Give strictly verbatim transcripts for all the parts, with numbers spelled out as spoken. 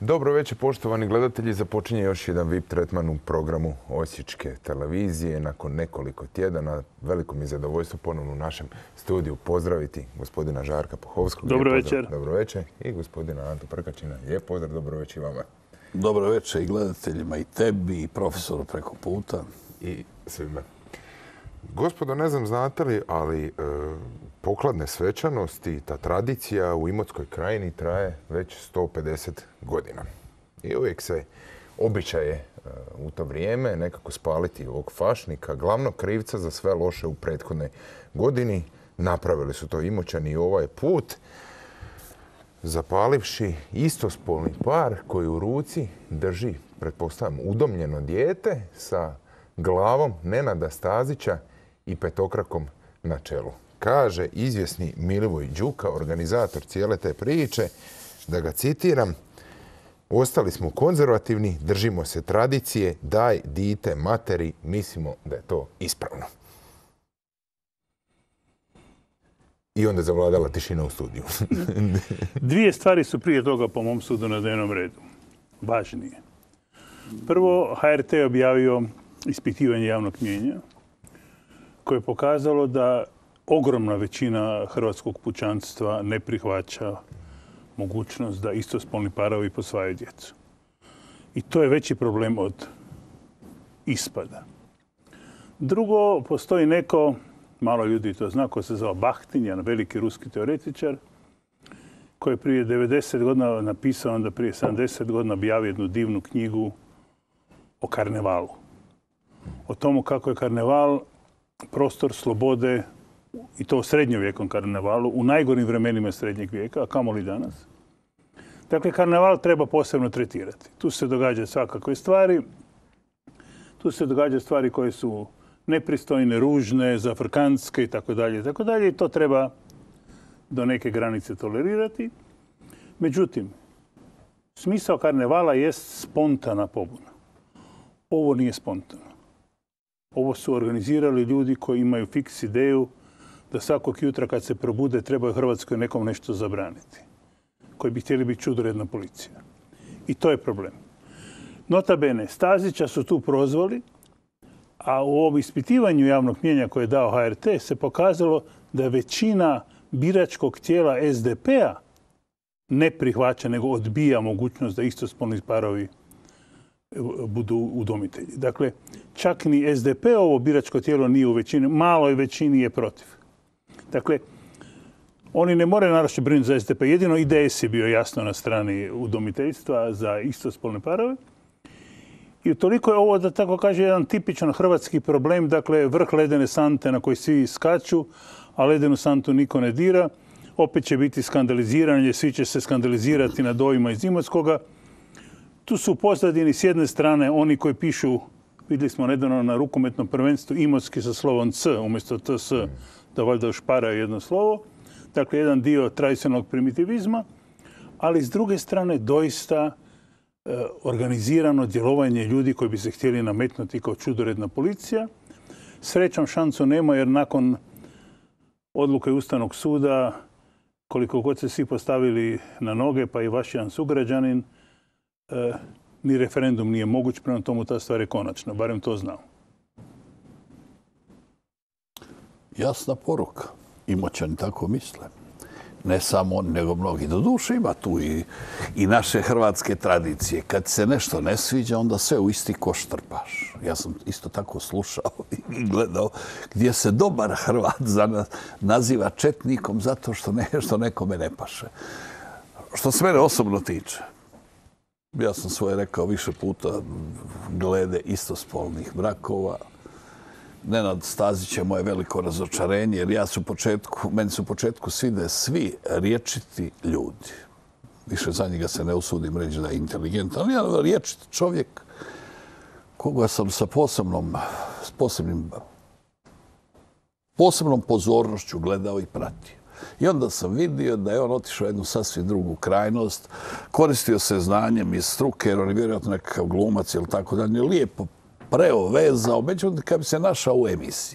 Dobro večer, poštovani gledatelji. Započinje još jedan V I P tretman u programu Osječke televizije. Nakon nekoliko tjedana, veliko mi je zadovoljstvo ponovno u našem studiju pozdraviti gospodina Žarka Puhovskog. Dobro večer. Dobro večer. I gospodina Antu Prkačina. Lijep pozdrav, dobro večer i vama. Dobro večer i gledateljima, i tebi, i profesoru preko puta. I svima. Gospodo, ne znam znate li, ali e, pokladne svečanosti, ta tradicija u Imotskoj krajini traje već sto pedeset godina. I uvijek se običaj je e, u to vrijeme nekako spaliti ovog fašnika, glavnog krivca za sve loše u prethodnoj godini. Napravili su to Imoćani i ovaj put, zapalivši istospolni par koji u ruci drži, pretpostavljam, udomljeno dijete sa glavom Nenada Stazića i petokrakom na čelu. Kaže izvjesni Milivoj Đuka, organizator cijele te priče, da ga citiram: ostali smo konzervativni, držimo se tradicije, daj dite materi, mislimo da je to ispravno. I onda je zavladala tišina u studiju. Dvije stvari su prije toga po mom sudu na dnevnom redu. Važnije. Prvo, H R T je objavio ispitivanje javnog mnijenja koje je pokazalo da ogromna većina hrvatskog pučanstva ne prihvaća mogućnost da istospolni parovi posvajaju djecu. I to je veći problem od ispada. Drugo, postoji neko, malo ljudi to zna, ko se zvao Bahtin, jedan veliki ruski teoretičar, koji je prije devedeset godina napisao, onda prije sedamdeset godina objavio jednu divnu knjigu o karnevalu. O tomu kako je karneval prostor slobode, i to u srednjovjekom karnevalu, u najgorim vremenima srednjeg vijeka, a kamoli danas. Dakle, karneval treba posebno tretirati. Tu se događaju svakakve stvari. Tu se događaju stvari koje su nepristojne, ružne, zafrkantske i tako dalje i tako dalje. I to treba do neke granice tolerirati. Međutim, smisao karnevala jest spontana pobuna. Ovo nije spontano. Ovo su organizirali ljudi koji imaju fiks ideju da svakog jutra kad se probude trebaju Hrvatskoj nekom nešto zabraniti. Koji bi htjeli biti čudoredna policija. I to je problem. Nota bene, Stazića su tu prozvali, a u ovom ispitivanju javnog mnijenja koje je dao H R T se pokazalo da većina biračkog tijela S D P-a ne prihvaća, nego odbija mogućnost da istospolni parovi budu udomitelji. Dakle, čak ni S D P-ovo biračko tijelo nije u većini, maloj većini je protiv. Dakle, oni ne moraju naročito brinuti za S D P. Jedino I D S je bio jasno na strani udomiteljstva za istospolne parove. I utoliko je ovo, da tako kaže, jedan tipičan hrvatski problem, dakle, vrh ledene sante na koji svi skaču, a ledenu santu niko ne dira. Opet će biti skandaliziranje, svi će se skandalizirati nad ovima iz Imotskoga. Tu su u pozadini s jedne strane oni koji pišu, vidjeli smo nedavno na rukometnom prvenstvu, Imotski sa slovom C umjesto T S, da valjda ušparaju jedno slovo. Dakle, jedan dio tradicionalnog primitivizma, ali s druge strane doista e, organizirano djelovanje ljudi koji bi se htjeli nametnuti kao čudoredna policija. Srećom šansu nema jer nakon odluke Ustavnog suda, koliko god se svi postavili na noge, pa i vaš jedan sugrađanin, e, ni referendum nije moguć, prema tomu ta stvar je konačna, barem to znao. Jasna poruka. Imoćani tako misle. Ne samo on, nego mnogi. Doduše ima tu i, i naše hrvatske tradicije. Kad se nešto ne sviđa, onda sve u isti koš trpaš. Ja sam isto tako slušao i gledao gdje se dobar Hrvat naziva četnikom zato što nešto nekome ne paše. Što se mene osobno tiče, ja sam svoje rekao više puta glede istospolnih brakova. Nenad Stazić je moje veliko razočarenje, jer ja su u početku, meni su u početku svide svi riječiti ljudi. Više za njega se ne usudim reći da je inteligentan, ali jedan riječiti čovjek koga sam sa posebnom, s posebnim, posebnom pozornošću gledao i pratio. I onda sam vidio da je on otišao u jednu sasvim drugu krajnost, koristio se znanjem iz struke, jer on je vjerojatno nekakav glumac ili tako dalje, lijepo preo, vezao, međutim kad bi se našao u emisiji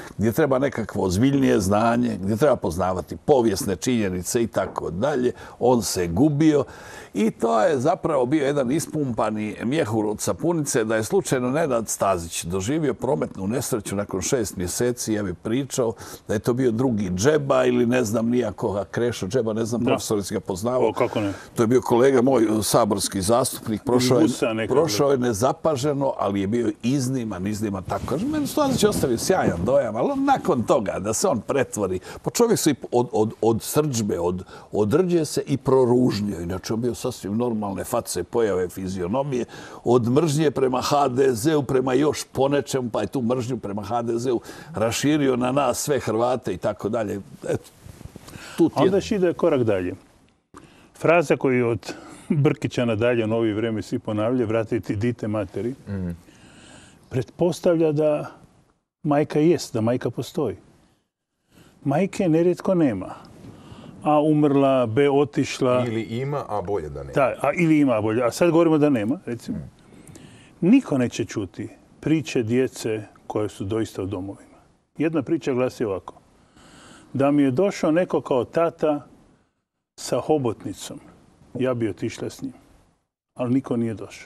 gdje treba nekakvo ozbiljnije znanje, gdje treba poznavati povijesne činjenice i tako dalje. On se gubio i to je zapravo bio jedan ispumpani mjehur od sapunice. Da je slučajno Nenad Stazić doživio prometnu nesreću nakon šest mjeseci, ja bih pričao da je to bio drugi Džeba ili ne znam nijakoga, Krešo Džeba, ne znam, profesor si ga poznavao. O, kako ne? To je bio kolega moj, saborski zastupnik, prošao je, prošao je nezapaženo, ali je bio izniman, izniman, tako kažem. Meni Stazić ostavio sjajan dojam, ali nakon toga da se on pretvori, po čovjek se od, od, od srdžbe, od, odrđe se i proružnio. Inače on bio sasvim normalne face, pojave, fizionomije, od mržnje prema ha de zeu, prema još ponečemu, pa je tu mržnju prema ha de zeu raširio na nas sve Hrvate i tako dalje. Eto, tu ti je... Onda še ide korak dalje. Fraza koju od Brkića nadalje u novi vrijeme svi ponavljaju, vratiti dite materi, mm. pretpostavlja da majka jest, da majka postoji. Majke nerijetko nema. A umrla, B otišla. Ili ima, a bolje da nema. Da, a ili ima, a bolje. A sad govorimo da nema, recimo. Mm. Niko neće čuti priče djece koje su doista u domovima. Jedna priča glasi ovako. Da mi je došao neko kao tata sa hobotnicom, ja bi otišla s njim. Ali niko nije došao.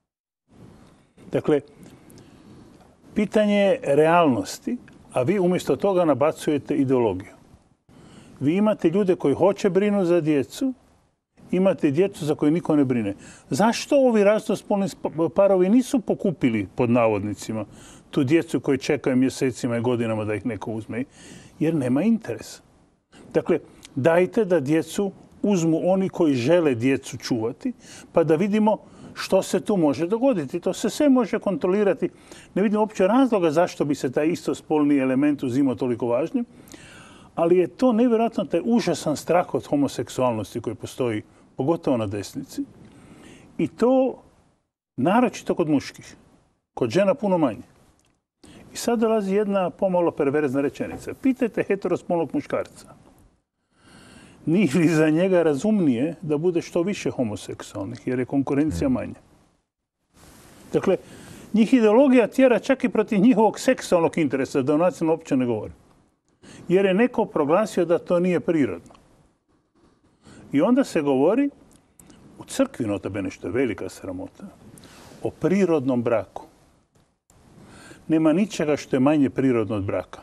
Dakle, pitanje je realnosti, a vi umjesto toga nabacujete ideologiju. Vi imate ljude koji hoće brinu za djecu, imate djecu za koje niko ne brine. Zašto ovi raznospolni parovi nisu pokupili, pod navodnicima, tu djecu koji čekaju mjesecima i godinama da ih neko uzme? Jer nema interesa. Dakle, dajte da djecu uzmu oni koji žele djecu čuvati, pa da vidimo što se tu može dogoditi. To se sve može kontrolirati. Ne vidim uopće razloga zašto bi se taj istospolni element uzimao toliko važnim, ali je to nevjerojatno taj užasan strah od homoseksualnosti koji postoji, pogotovo na desnici. I to naročito kod muških. Kod žena puno manje. I sad dolazi jedna pomalo perverzna rečenica. Pitajte heterospolnog muškarca. Nije li za njega razumnije da bude što više homoseksualnih, jer je konkurencija manja? Dakle, njih ideologija tjera čak i protiv njihovog seksualnog interesa, da o nacionalno uopće ne govori. Jer je neko proglasio da to nije prirodno. I onda se govori, u crkvi notabene, što je velika sramota, o prirodnom braku. Nema ničega što je manje prirodno od braka.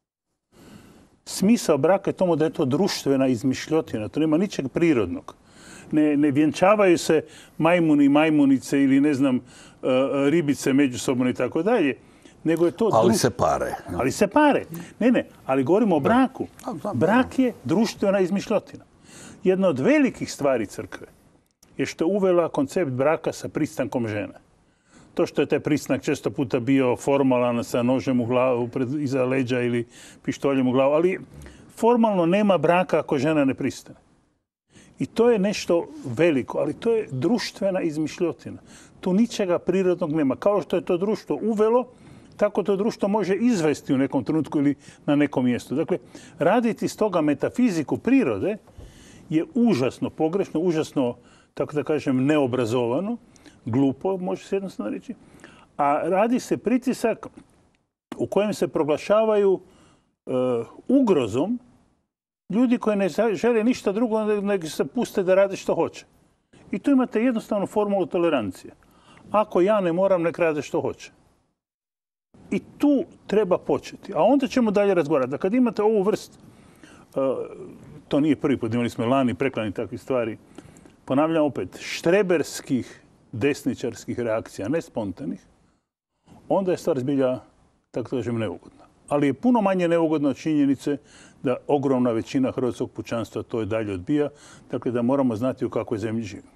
Smisao braka je tomu da je to društvena izmišljotina. To nema ničeg prirodnog. Ne, ne vjenčavaju se majmuni i majmunice ili ne znam ribice međusobno i tako dalje. Nego je to ali dru... se pare. Ali se pare. Ne, ne, ali govorimo o braku. Brak je društvena izmišljotina. Jedna od velikih stvari crkve je što je uvela koncept braka sa pristankom žene. To što je taj pristanak često puta bio formalan sa nožem u glavu, pred, iza leđa ili pištoljem u glavu, ali formalno nema braka ako žena ne pristane. I to je nešto veliko, ali to je društvena izmišljotina. Tu ničega prirodnog nema. Kao što je to društvo uvelo, tako to društvo može izvesti u nekom trenutku ili na nekom mjestu. Dakle, raditi s toga metafiziku prirode je užasno pogrešno, užasno, tako da kažem, neobrazovano, glupo, može se jednostavno reći. A radi se pritisak u kojem se proglašavaju uh, ugrozom ljudi koji ne žele ništa drugo nego se puste da rade što hoće. I tu imate jednostavnu formulu tolerancije. Ako ja ne moram, nek rade što hoće. I tu treba početi. A onda ćemo dalje razgovarati. Da kad imate ovu vrst, uh, to nije prvi put, imali smo lani, preklani takvih stvari, ponavljam opet, štreberskih desničarskih reakcija, ne spontanih, onda je stvar zbilja, tako da kažem, neugodna. Ali je puno manje neugodno od činjenice da ogromna većina hrvatskog pučanstva to je dalje odbija, dakle da moramo znati u kakvoj zemlji živimo.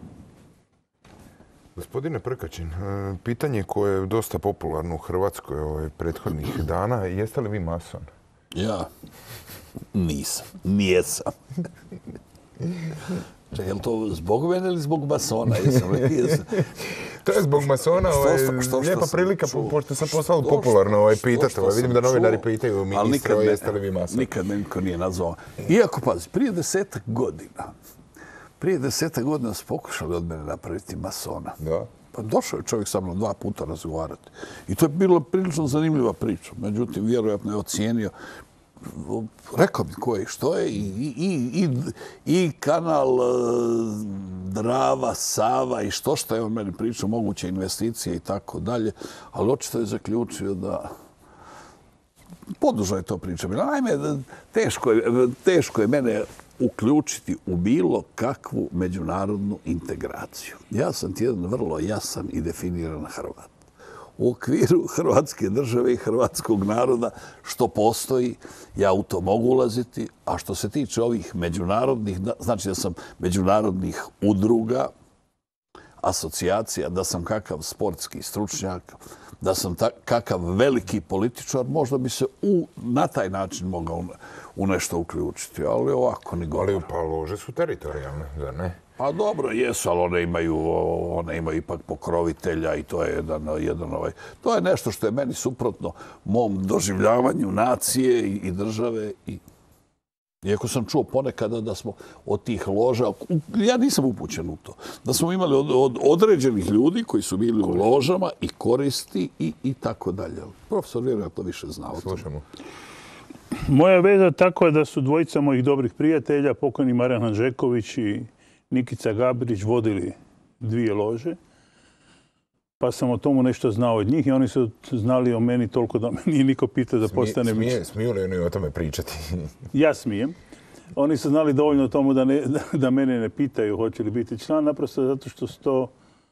Gospodine Prkačin, pitanje koje je dosta popularno u Hrvatskoj ovaj prethodnih dana, jeste li vi mason? Ja nisam, nijesam. Je li to zbog mene ili zbog masona? Jesam li, jesam. To je zbog masona, ovaj, što, što, lijepa prilika, čuo, pošto sam postalo popularno ovaj, pitati. Ovaj, vidim da novinari pitaju ministra, jeste li vi mason? Nikad me niko nije nazvao. Iako, pazi, prije desetak godina, prije desetak godina su pokušali od mene napraviti masona. Da. Pa došao je čovjek sa mnom dva puta razgovarati. I to je bilo prilično zanimljiva priča. Međutim, vjerojatno je ocijenio, rekao mi ko je i što je, i, i, i, i kanal Drava, Sava i što što je on meni pričao, moguće investicije i tako dalje, ali očito je zaključio da podužao je to priča. Naime, teško je, teško je mene uključiti u bilo kakvu međunarodnu integraciju. Ja sam ti jedan vrlo jasan i definiran Hrvat. U okviru Hrvatske države i hrvatskog naroda što postoji, ja u to mogu ulaziti, a što se tiče ovih međunarodnih, znači da sam međunarodnih udruga, asocijacija, da sam kakav sportski stručnjak, da sam ta, kakav veliki političar, možda bi se u, na taj način mogao u nešto uključiti, ali ovako ni govor. Ali pa lože su teritorijalne, zar ne? Pa dobro, jesu, ali one imaju, one imaju ipak pokrovitelja i to je jedan, jedan ovaj... To je nešto što je meni suprotno mom doživljavanju nacije i, i države. I, iako sam čuo ponekada da smo od tih loža, ja nisam upućen u to, da smo imali od, od određenih ljudi koji su bili u ložama i koristi i, i tako dalje. Profesor vjerojatno više zna o tome. Slušamo. Moja veza tako je da su dvojica mojih dobrih prijatelja, pokojni Marijan Hanžeković i Nikica Gabrić, vodili dvije lože. Pa sam o tomu nešto znao od njih i oni su znali o meni toliko da me nije niko pitao da postane... Smije, smiju li oni o tome pričati? Ja smijem. Oni su znali dovoljno o tomu da, ne, da mene ne pitaju hoće li biti član, naprosto zato što su to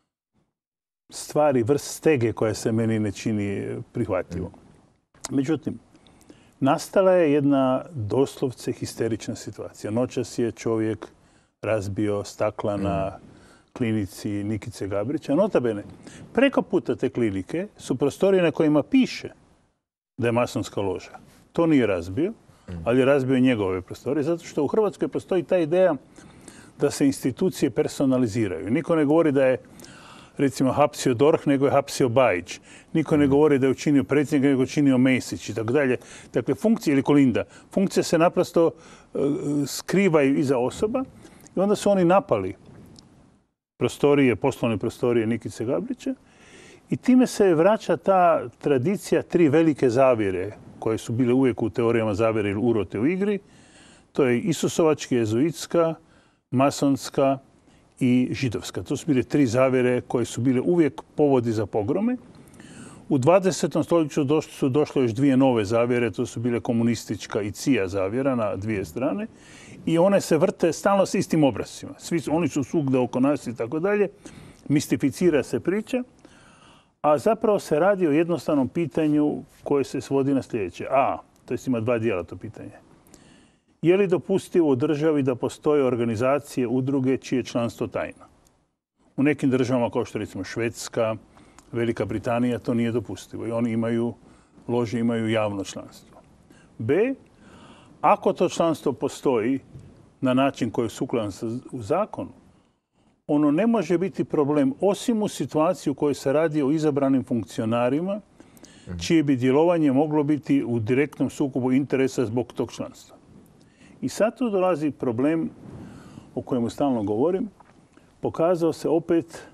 stvari, vrst stege koja se meni ne čini prihvatljivo. Međutim, nastala je jedna doslovce histerična situacija. Noćas je čovjek razbio stakla na klinici Nikice Gabrića. Nota bene, preko puta te klinike su prostorije na kojima piše da je masonska loža. To nije razbio, ali je razbio njegove prostorije, zato što u Hrvatskoj postoji ta ideja da se institucije personaliziraju. Niko ne govori da je, recimo, hapsio D O R H, nego je hapsio Bajić. Niko ne govori da je učinio predsjednik, nego je učinio Mesić i tako dalje. Dakle, funkcije, ili Kolinda, funkcije se naprosto uh, skrivaju iza osoba i onda su oni napali prostorije, poslovne prostorije Nikice Gabrića i time se vraća ta tradicija tri velike zavjere koje su bile uvijek u teorijama zavjere ili urote u igri. To je isusovačka, jezuitska, masonska i židovska. To su bile tri zavjere koje su bile uvijek povodi za pogrome. U dvadesetom stoljeću su došle još dvije nove zavjere, to su bile komunistička i cija zavjera na dvije strane. I one se vrte stalno s istim obrascima. Svi, oni su svugdje oko nas i tako dalje. Mistificira se priča, a zapravo se radi o jednostavnom pitanju koje se svodi na sljedeće. A, to jest ima dva dijela to pitanje. Je li dopustivo u državi da postoje organizacije, udruge čije je članstvo tajno? U nekim državama, kao što recimo Švedska, Velika Britanija, to nije dopustivo. I oni imaju, lože imaju javno članstvo. B, ako to članstvo postoji na način koji je sukladan u zakonu, ono ne može biti problem osim u situaciji u kojoj se radi o izabranim funkcionarima čije bi djelovanje moglo biti u direktnom sukobu interesa zbog tog članstva. I sad tu dolazi problem o kojemu stalno govorim. Pokazao se opet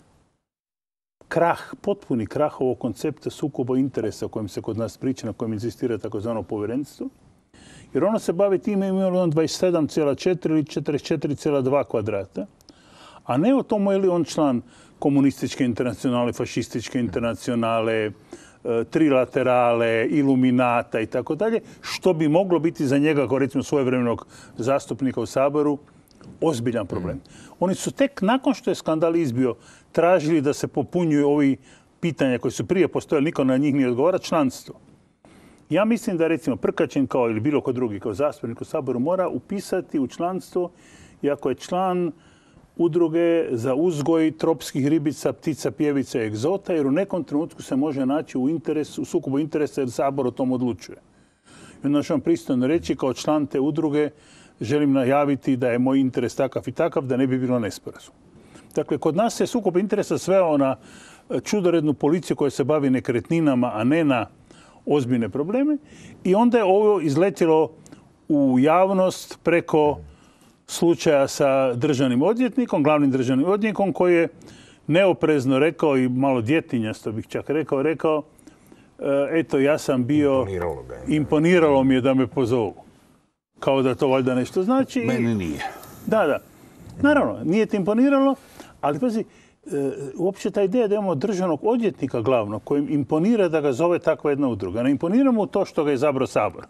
krah, potpuni krah ovog koncepta sukoba interesa o kojem se kod nas priča, na kojem insistira takozvano povjerenstvo. Jer ono se bavi time imalo on dvadeset sedam zarez četiri ili četrdeset četiri zarez dva kvadrata, a ne o tomu je li on član komunističke internacionale, fašističke internacionale, trilaterale, iluminata i tako dalje, što bi moglo biti za njega, kao recimo svojevremenog zastupnika u Saboru, ozbiljan problem. Mm. Oni su tek nakon što je skandal izbio tražili da se popunjuju ovi pitanja koji su prije postojali, niko na njih nije odgovara, članstvo. Ja mislim da recimo Prkačin kao ili bilo ko drugi kao zastupnik u Saboru mora upisati u članstvo i ako je član udruge za uzgoj tropskih ribica, ptica, pjevica i egzota, jer u nekom trenutku se može naći u, interesu, u sukobu interesa jer Sabor o tom odlučuje. I onda ću vam pristojno reći kao član te udruge želim najaviti da je moj interes takav i takav, da ne bi bilo nesporazum. Dakle, kod nas se sukob interesa sveo na čudorednu policiju koja se bavi nekretninama, a ne na ozbiljne probleme. I onda je ovo izletjelo u javnost preko slučaja sa državnim odvjetnikom, glavnim državnim odvjetnikom, koji je neoprezno rekao i malo djetinjasto bih čak rekao, rekao eto, ja sam bio... Imponiralo ga je. Imponiralo mi je da me pozovu. Kao da to valjda nešto znači. Meni nije. Da, da. Naravno, nije ti imponiralo, ali pazi, uopće ta ideja da imamo državnog odvjetnika glavnog kojim imponira da ga zove takva jedna udruga. Ne imponira mu to što ga je izabrao Sabor.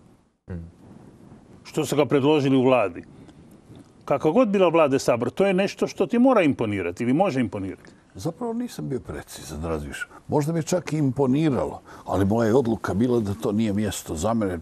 Što su ga predložili u vladi. Kako god bila vlada Sabor, to je nešto što ti mora imponirati ili može imponirati. Zapravo nisam bio precizan, razviš. Možda mi je čak i imponiralo, ali moja je odluka bila da to nije mjesto za mene.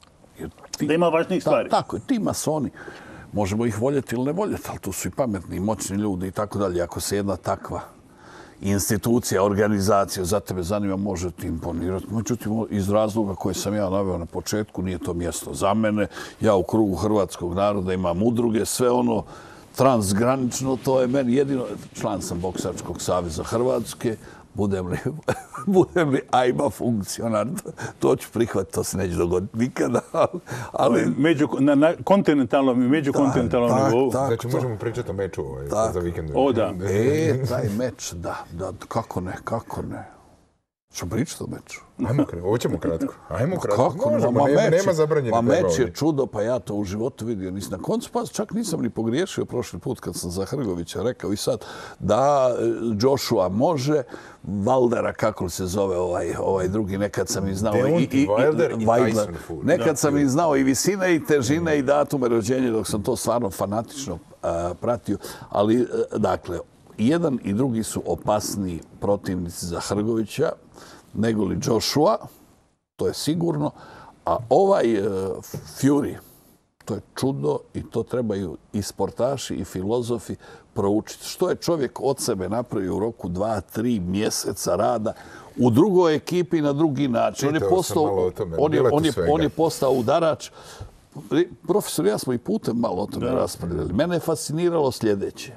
Da ima važnijih stvari. Tako je, ti masoni. Možemo ih voljeti ili ne voljeti, ali tu su i pametni i moćni ljudi i tako dalje. Ako se jedna takva institucija, organizacija za tebe zanima, može ti imponirati. Međutim, iz razloga koje sam ja naveo na početku, nije to mjesto za mene. Ja u krugu hrvatskog naroda imam udruge, sve ono transgranično, to je meni jedino. Član sam Boksačkog saveza Hrvatske. Budem li, budem li ajma funkcionar, to ću prihvatiti, to se neće dogoditi nikada. Ali, Među, na, na kontinentalnom i međukontinentalnom nivou. Znači, možemo pričati o meču ovaj, za vikend. O, da. E, taj meč, da, da, kako ne, kako ne. Što pričati o meču? Ajmo, ovo ćemo kratko. Ajmo kratko. Kako? Možemo, ma nema, meč, nema zabranjenih ma meč pojava. je čudo, pa ja to u životu vidio. Nisam. Na koncu pa čak nisam ni pogriješio prošli put kad sam za Hrgovića rekao i sad da Joshua može, Valdera, kako li se zove ovaj, ovaj drugi, nekad sam i znao i, i, i, Wilder i Wilder. Tyson Fury. Nekad Da. sam i znao i visine i težine i datume rođenja dok sam to stvarno fanatično a, pratio. Ali, a, dakle, jedan i drugi su opasni protivnici za Hrgovića nego li Joshua, to je sigurno, a ovaj uh, Fury, to je čudo i to trebaju i sportaši i filozofi proučiti. Što je čovjek od sebe napravio u roku dva, tri mjeseca rada u drugoj ekipi na drugi način. On je, postao, on, je, on, je, on je postao udarač. Profesor, ja smo i putem malo o tome da. raspravljali. Mene je fasciniralo sljedeće.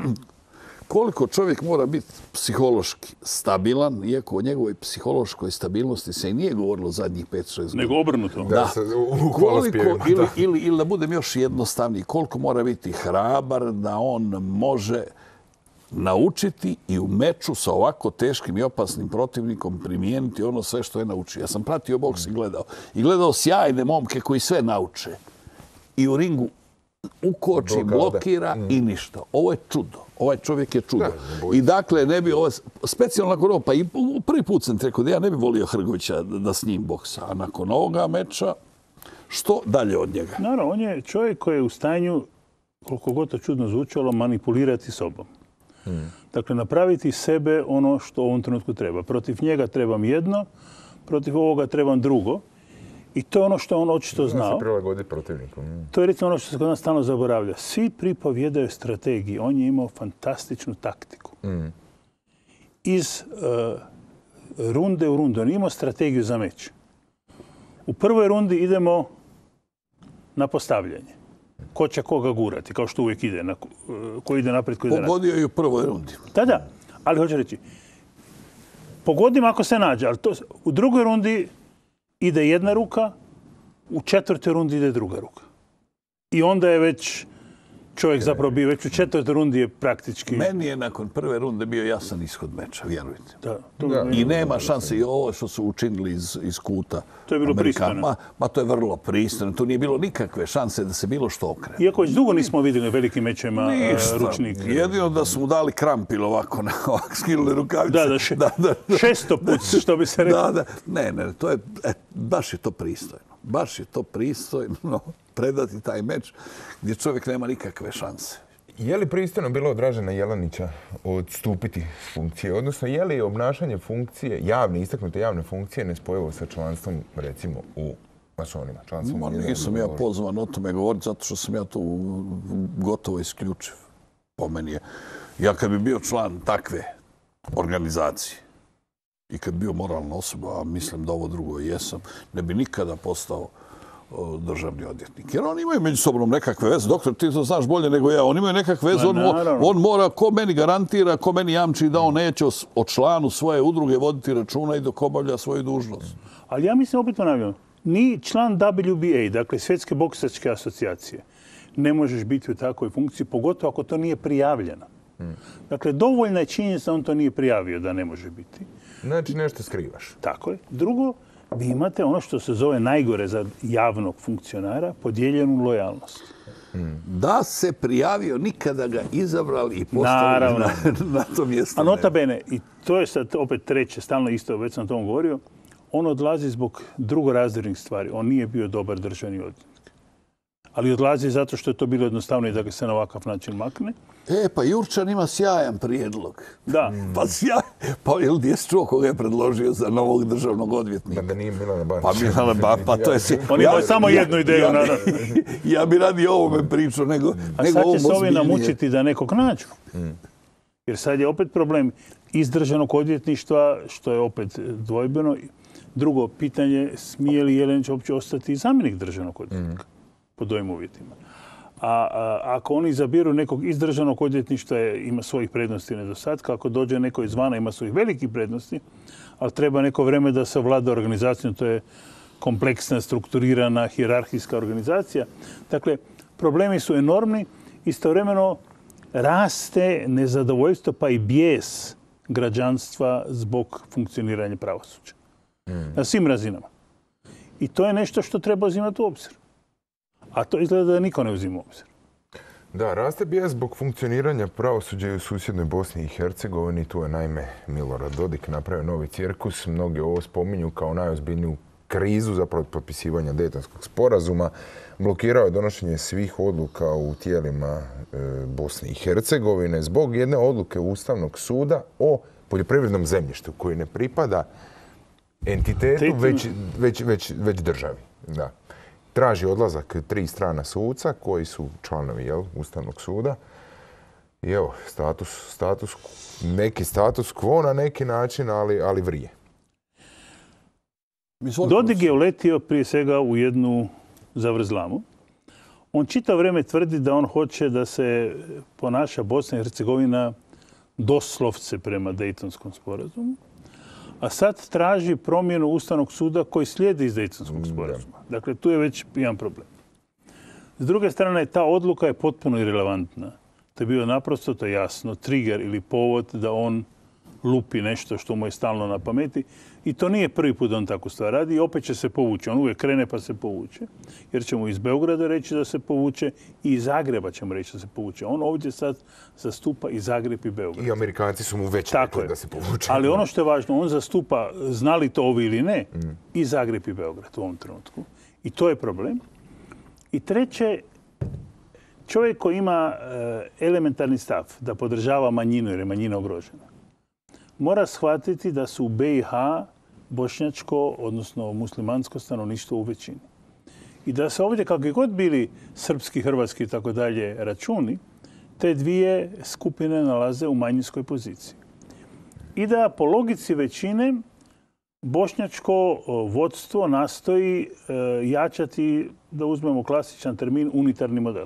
Koliko čovjek mora biti psihološki stabilan, iako o njegovoj psihološkoj stabilnosti se i nije govorilo zadnjih pet šest godina. Nego obrnuto. Da. Koliko, ili, ili, ili da budem još jednostavniji, koliko mora biti hrabar da on može naučiti i u meču sa ovako teškim i opasnim protivnikom primijeniti ono sve što je naučio. Ja sam pratio boks i gledao. I gledao sjajne momke koji sve nauče. I u ringu ukoči, blokada, blokira mm. i ništa. Ovo je čudo. Ovaj čovjek je čudo. Da, I dakle, ne bi ovo, specijalno nakon ovo, pa i prvi put sam rekao da ja ne bi volio Hrgovića da, da s njim boksa. A nakon ovoga meča, što dalje od njega? Naravno, on je čovjek koji je u stanju, koliko god to čudno zvučalo, manipulirati sobom. Hmm. Dakle, napraviti sebe ono što u ovom trenutku treba. Protiv njega trebam jedno, protiv ovoga trebam drugo. I to je ono što on očito znao. Da se prilagodi protivniku. Mm. To je recimo ono što se kod nas stalno zaboravlja. Svi pripovjedaju strategiji. On je imao fantastičnu taktiku. Mm. Iz uh, runde u rundu. On je imao strategiju za meč. U prvoj rundi idemo na postavljanje. Ko će koga gurati, kao što uvijek ide. Na, uh, ko ide naprijed, ko ide naprijed. Pogodio je u prvoj rundi. Da, da. Ali hoću reći, pogodim ako se nađe. Ali to, u drugoj rundi ide jedna ruka, u četvrtoj rundi ide druga ruka. I onda je već čovjek zapravo bio, već u četvrtoj rundi je praktički... Meni je nakon prve runde bio jasan ishod meča, vjerujte. Da, to da, I nema šanse i ovo što su učinili iz, iz kuta. To je bilo pristojno. Ma, ma to je vrlo pristojno. Tu nije bilo nikakve šanse da se bilo što okrene. Iako već dugo nismo vidjeli velikim mečima ručnik. Jedino da su mu dali kramp ili ovako, ovako skinuli rukavice. Da, da, še, da, da. šesto put, što bi se rekao. Da, da. Ne, ne, to je, e, baš je to pristojno. Baš je to pristojno predati taj meč gdje čovjek nema nikakve šanse. Je li pristojno bilo od Dražena Jelenića odstupiti s funkcije? Odnosno, je li obnašanje funkcije, javne, istaknute javne funkcije, nespojivo sa članstvom, recimo, u masonima? Ma, nisam ja pozvan o tome govoriti, zato što sam ja tu gotovo isključiv. Po meni je. Ja kad bi bio član takve organizacije i kad bio moralna osoba, a mislim da ovo drugo jesam, ne bi nikada postao državni odvjetnik. Jer oni imaju međusobno nekakve veze. Doktor, ti to znaš bolje nego ja. Oni imaju nekakve veze. On, on mora, ko meni garantira, ko meni jamči da on neće o članu svoje udruge voditi računa i dok obavlja svoju dužnost. Ali ja mislim, opet ponavljam, ni član W B A, dakle Svjetske boksačke asocijacije, ne možeš biti u takvoj funkciji, pogotovo ako to nije prijavljeno. Dakle, dovoljna je činjenica da on to nije prijavio da ne može biti. Znači nešto skrivaš. Tako je. Drugo, vi imate ono što se zove najgore za javnog funkcionara, podijeljenu lojalnost. Da se prijavio, nikada ga izabrali i postavili na, na to mjesto. A nota bene, i to je sad opet treće, stalno isto, već sam o tom govorio, on odlazi zbog drugorazrednih stvari. On nije bio dobar državni odvjetnik. Ali odlazi zato što je to bilo jednostavno da ga se na ovakav način makne. E, pa Jurčan ima sjajan prijedlog. Da. Pa sjajan. Pa jel gdje si čuo koga je predložio za novog državnog odvjetnika? Da, da nije Milana Bandić. Pa Milana Bandić, pa to je si... On ima samo jednu ideju, ja, naravno. Ja bi radi o ovome pričao, nego, A nego sad ovom će se ovi ozbiljnije. namučiti da nekog nađu. Jer sad je opet problem iz državnog odvjetništva, što je opet dvojbeno. Drugo pitanje, smije li Jelenić uopće ostati zamjenik državnog odvjetnika? Pod ovim uvjetima. A, a ako oni izabiru nekog iz državnog odvjetništva, ima svojih prednosti i nedostatka. Ako dođe neko izvana, ima svojih velikih prednosti, ali treba neko vrijeme da se vlada organizacijom. To je kompleksna, strukturirana, hijerarhijska organizacija. Dakle, problemi su enormni. Istovremeno raste nezadovoljstvo pa i bijes građanstva zbog funkcioniranja pravosuđa. Na svim razinama. I to je nešto što treba uzimati u obzir. A to izgleda da niko ne uzima u obzir. Da, raste bijes zbog funkcioniranja pravosuđa i u susjednoj Bosni i Hercegovini. Tu je naime Milorad Dodik napravio novi cirkus. Mnogi ovo spominju kao najozbiljniju krizu zapravo potpisivanja Dejtonskog sporazuma. Blokirao je donošenje svih odluka u tijelima e, Bosne i Hercegovine zbog jedne odluke Ustavnog suda o poljoprivrednom zemljištu koji ne pripada entitetu, već, već, već, već državi. Da. Traži odlazak tri strana suca koji su članovi jel, Ustavnog suda. I evo, status, status, neki status quo na neki način, ali, ali vrije. Dodik je uletio prije svega u jednu zavrzlamu. On čitav vrijeme tvrdi da on hoće da se ponaša Bosna i Hercegovina doslovce prema Dejtonskom sporazumu. A sad traži promjenu Ustavnog suda koji slijedi iz Dejtonskog sporazuma. Dakle, tu je već jedan problem. S druge strane, ta odluka je potpuno irelevantna. To je bio naprosto, to je jasno, trigger ili povod da on lupi nešto što mu je stalno na pameti. I to nije prvi put da on tako stvar radi i opet će se povući. On uvijek krene pa se povuče. Jer će mu iz Beograda reći da se povuče i iz Zagreba ćemo reći da se povuče. On ovdje sad zastupa i Zagreb i Beograd. I Amerikanci su mu već tako rekli da se povuče. Ali ono što je važno, on zastupa, znali to ovi ili ne, mm. i Zagreb i Beograd u ovom trenutku. I to je problem. I treće, čovjek koji ima elementarni stav da podržava manjinu jer je manjina ugrožena, mora shvatiti da su u B i H bošnjačko, odnosno muslimansko stanovništvo u većini. I da se ovdje, kakvi god bili srpski, hrvatski i tako dalje računi, te dvije skupine nalaze u manjinskoj poziciji. I da po logici većine bošnjačko vodstvo nastoji jačati, da uzmemo klasičan termin, unitarni model.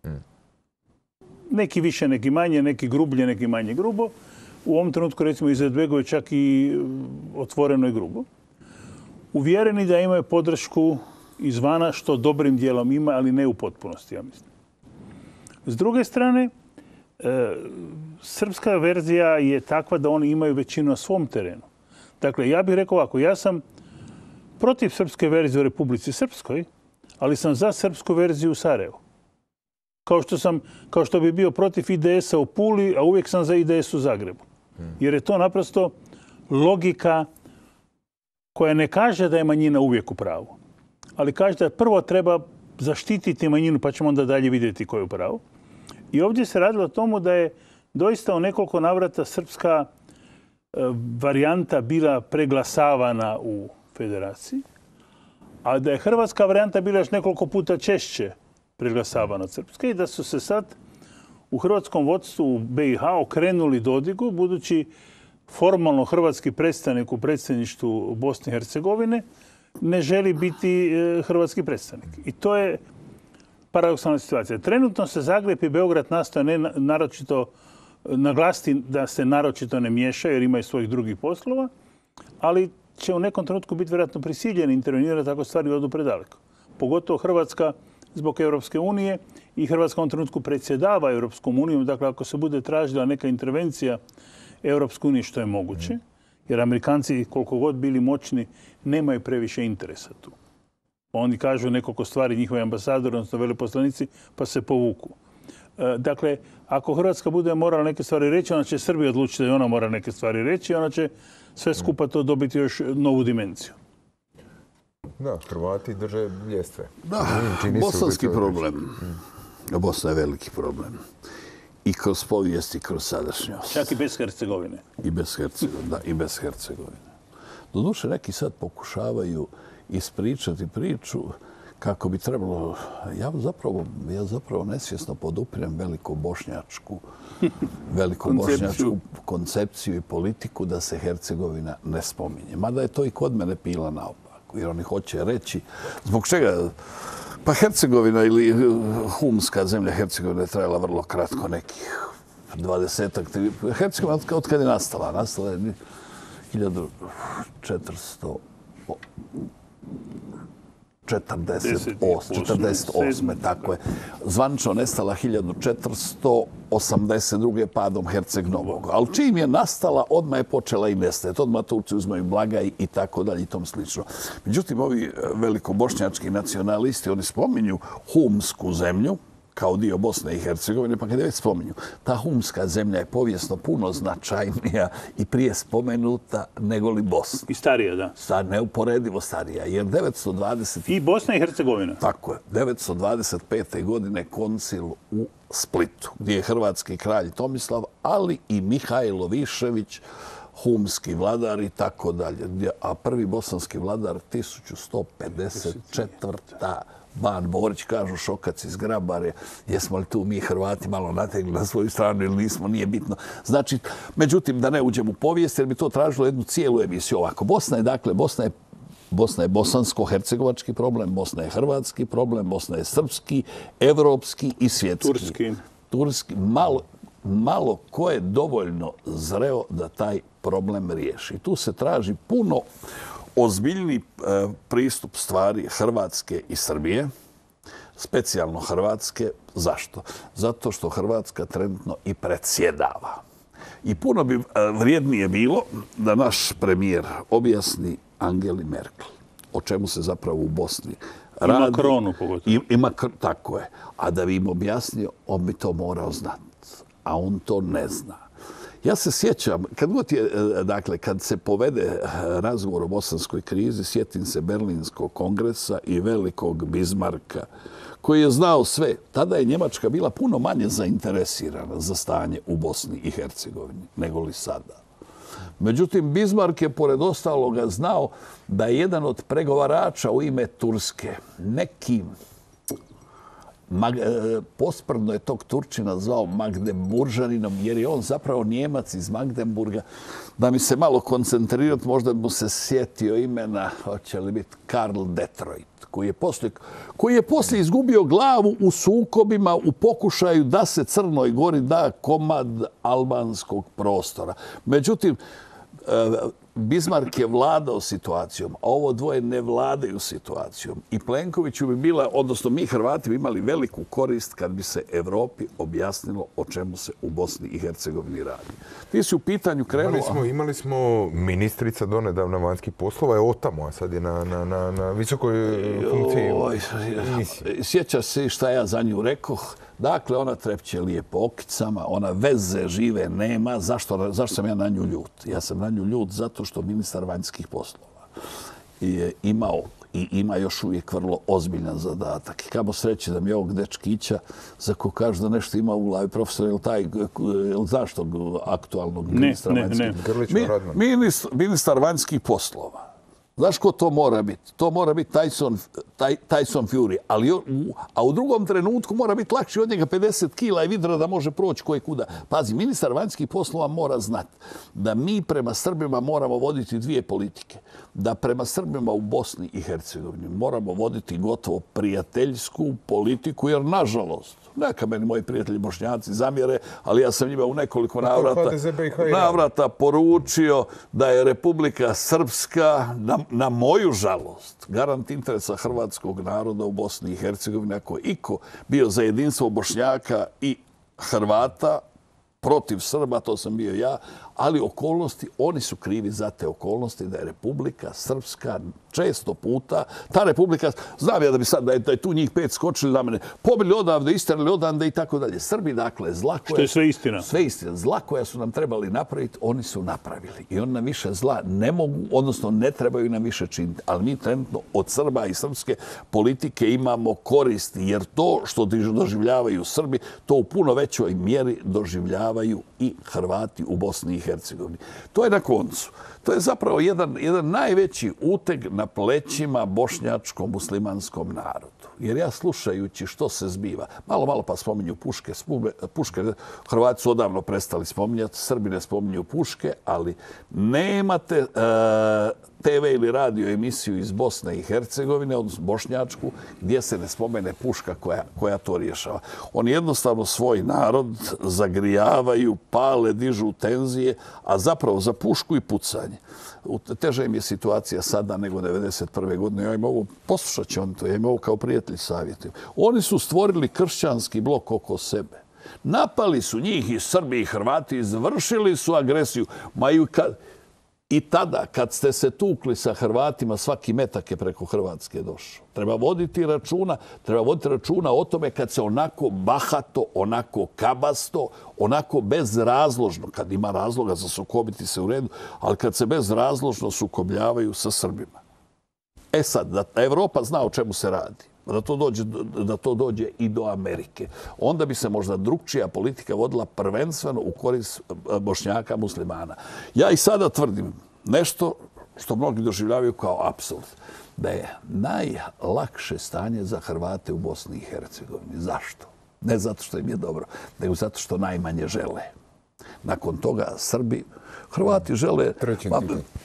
Neki više, neki manje, neki grublje, neki manje grubo. U ovom trenutku, recimo, Izetbegović čak i otvoreno i grubo. Uvjereni da imaju podršku izvana, što dobrim dijelom ima, ali ne u potpunosti, ja mislim. S druge strane, e, srpska verzija je takva da oni imaju većinu na svom terenu. Dakle, ja bih rekao ovako, ja sam protiv srpske verzije u Republici Srpskoj, ali sam za srpsku verziju u Sarajevu. Kao što, sam, kao što bi bio protiv I D S-a u Puli, a uvijek sam za I D S u Zagrebu. Jer je to naprosto logika koja ne kaže da je manjina uvijek u pravu. Ali kaže da prvo treba zaštititi manjinu, pa ćemo onda dalje vidjeti ko je u pravu. I ovdje se radilo o tomu da je doista u nekoliko navrata srpska varijanta bila preglasavana u federaciji, a da je hrvatska varijanta bila još nekoliko puta češće preglasavana od srpske i da su se sad u hrvatskom vodstvu u B i H okrenuli Dodigu, budući formalno hrvatski predstavnik u predsjedništvu Bosne i Hercegovine ne želi biti hrvatski predstavnik. I to je paradoksalna situacija. Trenutno se Zagreb i Beograd nastoje ne naročito naglasiti da se naročito ne miješaju jer imaju svojih drugih poslova, ali će u nekom trenutku biti vjerojatno prisiljeni intervenirati ako stvari odu predaleko. Pogotovo Hrvatska zbog Europske unije i Hrvatska u ovom trenutku predsjedava Europskom unijom. Dakle, ako se bude tražila neka intervencija Europske unije, što je moguće, jer Amerikanci, koliko god bili moćni, nemaju previše interesa tu. Oni kažu nekoliko stvari, njihovi ambasadori, odnosno veleposlanici, pa se povuku. Dakle, ako Hrvatska bude morala neke stvari reći, ona će Srbija odlučiti da ona mora neke stvari reći i ona će sve skupa to dobiti još novu dimenziju. Da, Hrvati drže ljestve. Da, bosanski problem. Bosna je veliki problem. I kroz povijest i kroz sadašnjost. Čak i bez Hercegovine. I bez Hercegovine, da, i bez Hercegovine. Doduše, neki sad pokušavaju ispričati priču kako bi trebalo... Ja zapravo, ja zapravo nesvjesno podupirem velikobošnjačku, velikobošnjačku koncepciju i politiku da se Hercegovina ne spominje. Mada je to i kod mene pila naopako. Jer oni hoće reći... Zbog čega... Pa Hercegovina ili humska zemlja Hercegovina je trajala vrlo kratko, nekih dvadesetak. Hercegovina od kada je nastala? Nastala je hiljadu četiristo četrdeset osme. Tako je. Zvanično nestala hiljadu četiristo osamdeset druge padom Herceg Novog. Ali čim je nastala, odmah je počela i nestajati. Odmah Turci uzmaju blagaj i tako dalje i tom slično. Međutim, ovi velikobošnjački nacionalisti, oni spominju humsku zemlju, kao dio Bosne i Hercegovine, pa kada je već spominju, ta humska zemlja je povijesno puno značajnija i prije spomenuta nego li Bosna. I starija, da. Star, neuporedivo starija, jer devetsto dvadeset... I Bosna i Hercegovina. Tako je. devetsto dvadeset pete. godine koncil u Splitu, gdje je hrvatski kralj Tomislav, ali i Mihajlo Višević, humski vladar i tako dalje. A prvi bosanski vladar tisuću sto pedeset četvrte. Ban Borić, kažu Šokac iz Grabare, jesmo li tu mi Hrvati malo nategli na svoju stranu ili nismo, nije bitno. Znači, međutim, da ne uđem u povijest, jer bi to tražilo jednu cijelu emisiju ovako. Bosna je, dakle, Bosna je Bosna je bosansko-hercegovački problem, Bosna je hrvatski problem, Bosna je srpski, evropski i svjetski. Turski. Turski. Malo, malo ko je dovoljno zreo da taj problem riješi. Tu se traži puno ozbiljni pristup stvari Hrvatske i Srbije, specijalno Hrvatske. Zašto? Zato što Hrvatska trenutno i predsjedava. I puno bi vrijednije bilo da naš premijer objasni Angeli Merkel o čemu se zapravo u Bosni radi. I Macronu pogotovo. Ima, tako je. A da bi im objasnio, on bi to morao znati. A on to ne zna. Ja se sjećam, kad god je, dakle, kad se povede razgovor o bosanskoj krizi, sjetim se Berlinskog kongresa i velikog Bismarcka, koji je znao sve. Tada je Njemačka bila puno manje zainteresirana za stanje u Bosni i Hercegovini nego li sada. Međutim, Bismarck je pored ostaloga znao da je jedan od pregovarača u ime Turske, neki Mag, posprdno je tog Turčina zvao Magdeburžaninom, jer je on zapravo Njemac iz Magdeburga. Da mi se malo koncentrirati, možda bi mu se sjetio imena, hoće li biti Karl Detroit, koji je poslije, koji je poslije izgubio glavu u sukobima u pokušaju da se Crnoj Gori da komad albanskog prostora. Međutim, Bismarck je vladao situacijom, a ovo dvoje ne vladaju situacijom. I Plenkoviću bi bila, odnosno mi Hrvati bi imali veliku korist kad bi se Evropi objasnilo o čemu se u Bosni i Hercegovini radi. Ti si u pitanju krenuo... Imali smo, imali smo ministrica donedavna vanjskih poslova, je otamo, a sad je na, na, na, na visokoj funkciji. Oj, sjeća se šta ja za nju rekoh. Dakle, ona trepće lijepo okicama, ona veze žive nema. Zašto, zašto sam ja na nju ljut? Ja sam na nju ljut zato što ministar vanjskih poslova je imao i ima još uvijek vrlo ozbiljan zadatak. I kamo sreće da mi je ovog dečkića za ko kaže da nešto ima u glavi, profesor, je li taj, je li znaš tog aktualnog ministra ne, vanjskih ne, ne. Ministar, ministar vanjskih poslova. Znaš ko to mora biti? To mora biti Tyson, Tyson Fury. Ali, a u drugom trenutku mora biti lakši od njega pedeset kila i vidra da može proći koje kuda. Pazi, ministar vanjskih poslova mora znati da mi prema Srbima moramo voditi dvije politike. Da prema Srbima u Bosni i Hercegovini moramo voditi gotovo prijateljsku politiku, jer nažalost, neka meni moji prijatelji Bošnjaci zamjere, ali ja sam njima u nekoliko navrata, navrata poručio da je Republika Srpska na na moju žalost, garant interesa hrvatskog naroda u Bosni i Hercegovini, ako je iko bio za jedinstvo Bošnjaka i Hrvata protiv Srba, to sam bio ja, ali okolnosti, oni su krivi za te okolnosti, da je Republika Srpska često puta, ta Republika, znam ja da bi sad, da je, da je tu njih pet skočili na mene, pobili odavde, isterali odavde i tako dalje. Srbi, dakle, zla koja... Što je sve istina. Sve istina. Zla koja su nam trebali napraviti, oni su napravili. I oni nam više zla ne mogu, odnosno ne trebaju nam više činiti. Ali mi trenutno od Srba i srpske politike imamo koristi, jer to što doživljavaju Srbi, to u puno većoj mjeri doživljavaju i Hrvati u Bosni i Hercegovini. To je na koncu. To je zapravo jedan, jedan najveći uteg na plećima bošnjačkom muslimanskom narodu. Jer ja slušajući što se zbiva, malo, malo pa spominju puške, spume, puške, Hrvati su odavno prestali spominjati, Srbi ne spominju puške, ali nemate e, te ve ili radio emisiju iz Bosne i Hercegovine, odnosno bošnjačku, gdje se ne spomene puška koja, koja to rješava. Oni jednostavno svoj narod zagrijavaju, pale, dižu tenzije, a zapravo za pušku i pucanje. Teža im je situacija sada nego devedeset prve godine. Ja im ovo, poslušat će on to, ja im ovo kao prijatelj savjetujem. Oni su stvorili kršćanski blok oko sebe. Napali su njih i Srbi i Hrvati, izvršili su agresiju. Ma i, kad, i tada, kad ste se tukli sa Hrvatima, svaki metak je preko Hrvatske došao. Treba voditi računa, treba voditi računa o tome kad se onako bahato, onako kabasto, onako bezrazložno, kad ima razloga za sukobiti se u redu, ali kad se bezrazložno sukobljavaju sa Srbima. E sad, da Evropa zna o čemu se radi, da to dođe, da to dođe i do Amerike, onda bi se možda drugčija politika vodila prvenstveno u korist Bošnjaka muslimana. Ja i sada tvrdim nešto što mnogi doživljavaju kao apsurd, da je najlakše stanje za Hrvate u Bosni i Hercegovini. Zašto? Ne zato što im je dobro, nego zato što najmanje žele. Nakon toga Srbi, Hrvati žele... Pa,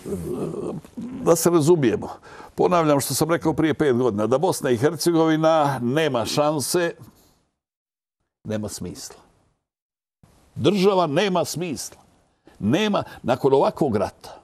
da se razumijemo. Ponavljam što sam rekao prije pet godina, da Bosna i Hercegovina nema šanse, nema smisla. Država nema smisla. Nema, nakon ovakvog rata,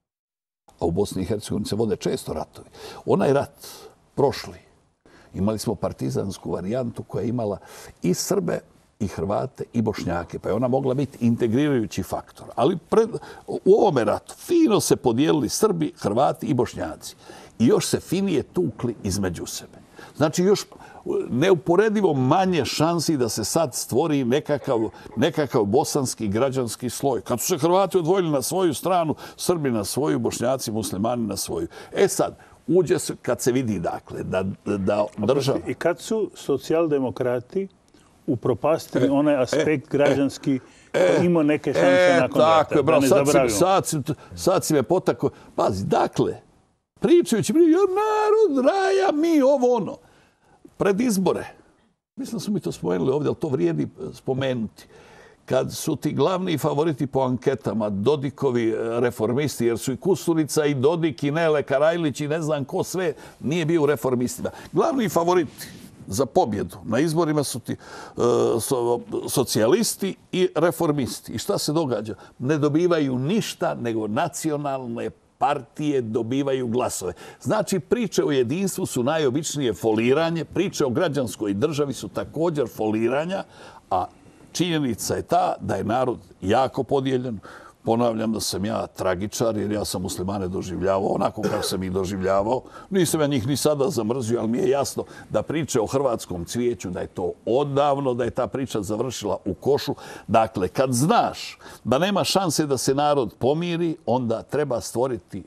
a u Bosni i Hercegovini se vode često ratovi, onaj rat prošli, imali smo partizansku varijantu koja je imala i Srbe, i Hrvate, i Bošnjake, pa je ona mogla biti integrirajući faktor. Ali pred, u ovome ratu fino se podijelili Srbi, Hrvati i Bošnjaci. I još se finije tukli između sebe. Znači još neuporedivo manje šansi da se sad stvori nekakav, nekakav bosanski građanski sloj. Kad su se Hrvati odvojili na svoju stranu, Srbi na svoju, Bošnjaci, muslimani na svoju. E sad, uđe se kad se vidi, dakle, da, da država... I kad su socijaldemokrati upropastili e, onaj aspekt e, građanski e, koji ima neke šanse e, nakon tako, rata, bro, da ne sad zabravimo. Si, sad, si, sad si me potako... Pazi, dakle, pričajući, narod, raja, mi, ovo, ono. Pred izbore, mislim da su mi to spomenuli ovdje, ali to vrijedi spomenuti. Kad su ti glavni favoriti po anketama, Dodikovi reformisti, jer su i Kusturica i Dodik i Nele Karajlić i ne znam ko sve nije bio u reformistima. Glavni favoriti za pobjedu na izborima su ti uh, so, socijalisti i reformisti. I šta se događa? Ne dobivaju ništa nego nacionalne partije dobivaju glasove. Znači, priče o jedinstvu su najobičnije foliranje, priče o građanskoj državi su također foliranja, a činjenica je ta da je narod jako podijeljen. Ponavljam da sam ja tragičar, jer ja sam muslimane doživljavao onako kako sam ih doživljavao. Nisam ja njih ni sada zamrzio, ali mi je jasno da priče o hrvatskom cvijeću, da je to odavno, da je ta priča završila u košu. Dakle, kad znaš da nema šanse da se narod pomiri, onda treba stvoriti,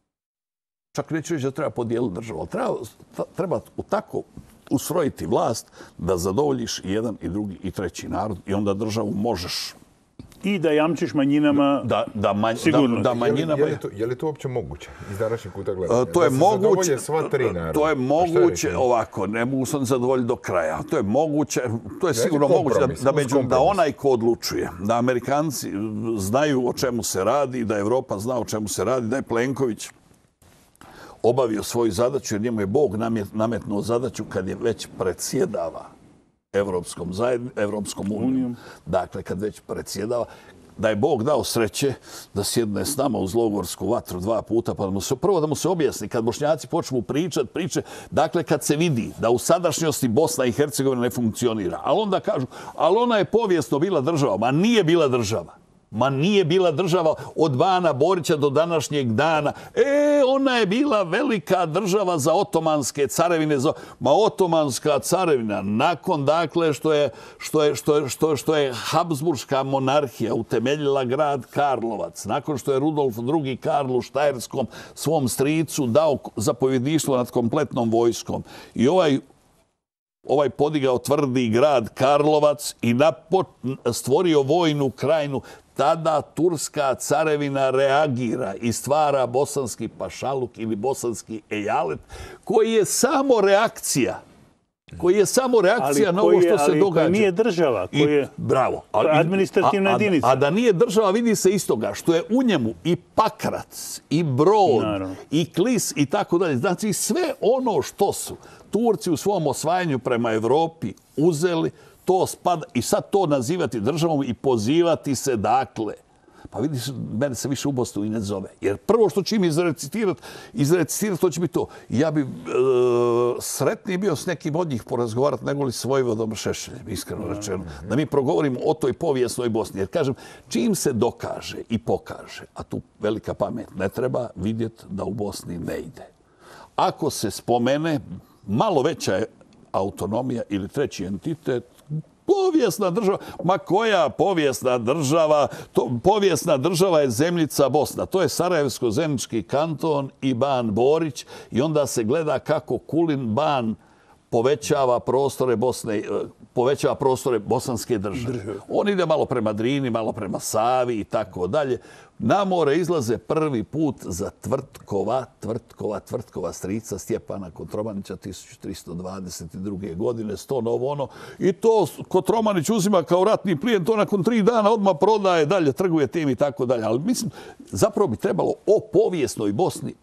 čak neću reći da treba podijeliti državu, ali treba, treba u tako ustrojiti vlast da zadovoljiš i jedan i drugi i treći narod i onda državu možeš... I da jamčiš manjinama da, da, manj, sigurnost. Da, da manjinama... Je li, je, li to, je li to uopće moguće iz današnjeg kuta gledanja? To je da moguće. Sva tri naroda. To je moguće ovako, ne mogu sam zadovoljiti do kraja. To je moguće, to je sigurno moguće da, da, među, da onaj ko odlučuje, da Amerikanci znaju o čemu se radi, da Evropa zna o čemu se radi, da je Plenković obavio svoju zadaću, jer njemu je Bog nametnuo zadaću kad je već predsjedava Evropskom, zajedn, Evropskom unijom. Dakle, kad već predsjedava, da je Bog dao sreće da sjedne s nama uz logorsku vatru dva puta, pa da mu se, prvo da mu se objasni, kad Bošnjaci počnu pričat, priče, dakle kad se vidi da u sadašnjosti Bosna i Hercegovina ne funkcionira, ali onda kažu, ali ona je povijesno bila država, ma nije bila država. Ma nije bila država od Bana Borića do današnjeg dana. E, ona je bila velika država za otomanske carevine. Ma otomanska carevina, nakon dakle što je, što je, što je, što, što je Habsburška monarhija utemeljila grad Karlovac, nakon što je Rudolf drugi. Karlu Štajerskom svom stricu dao zapovjedništvo nad kompletnom vojskom. I ovaj ovaj podigao tvrdi grad Karlovac i stvorio vojnu krajinu. Tada turska carevina reagira i stvara bosanski pašaluk ili bosanski ejalet, koji je samo reakcija. Koji je samo reakcija na ovo što se događa. Ali nije država. Koji je, bravo. Ali, administrativna a, a, jedinica. A da nije država, vidi se istoga, što je u njemu i Pakrac, i Brod, Naravno. i Klis i tako dalje. Znači sve ono što su Turci u svom osvajanju prema Evropi uzeli, to spada i sad to nazivati državom i pozivati se dakle. Pa vidiš, mene se više u Bosnu i ne zove. Jer prvo što će im izrecitirati, izrecitirati, to će biti to. Ja bi e, sretniji bio s nekim od njih porazgovarati nego li s Vojvodom Šešeljem, iskreno rečeno. Da mi progovorimo o toj povijesnoj Bosni. Jer kažem, čim se dokaže i pokaže, a tu velika pamet ne treba vidjeti da u Bosni ne ide. Ako se spomene malo veća je autonomija ili treći entitet, povijesna država, ma koja povijesna država? To, povijesna država je zemljica Bosna. To je Sarajevsko-Zenički kanton i Ban Borić i onda se gleda kako Kulin Ban povećava prostore Bosne, povećava prostore bosanske države. države. On ide malo prema Drini, malo prema Savi i tako dalje. Na more izlaze prvi put za Tvrtkova, Tvrtkova, Tvrtkova strica Stjepana Kotromanića tisuću tristo dvadeset druge. godine, sto novo ono. I to Kotromanić uzima kao ratni plijen, to nakon tri dana odmah prodaje, dalje trguje tim i tako dalje. Ali mislim, zapravo bi trebalo o povijesnoj Bosni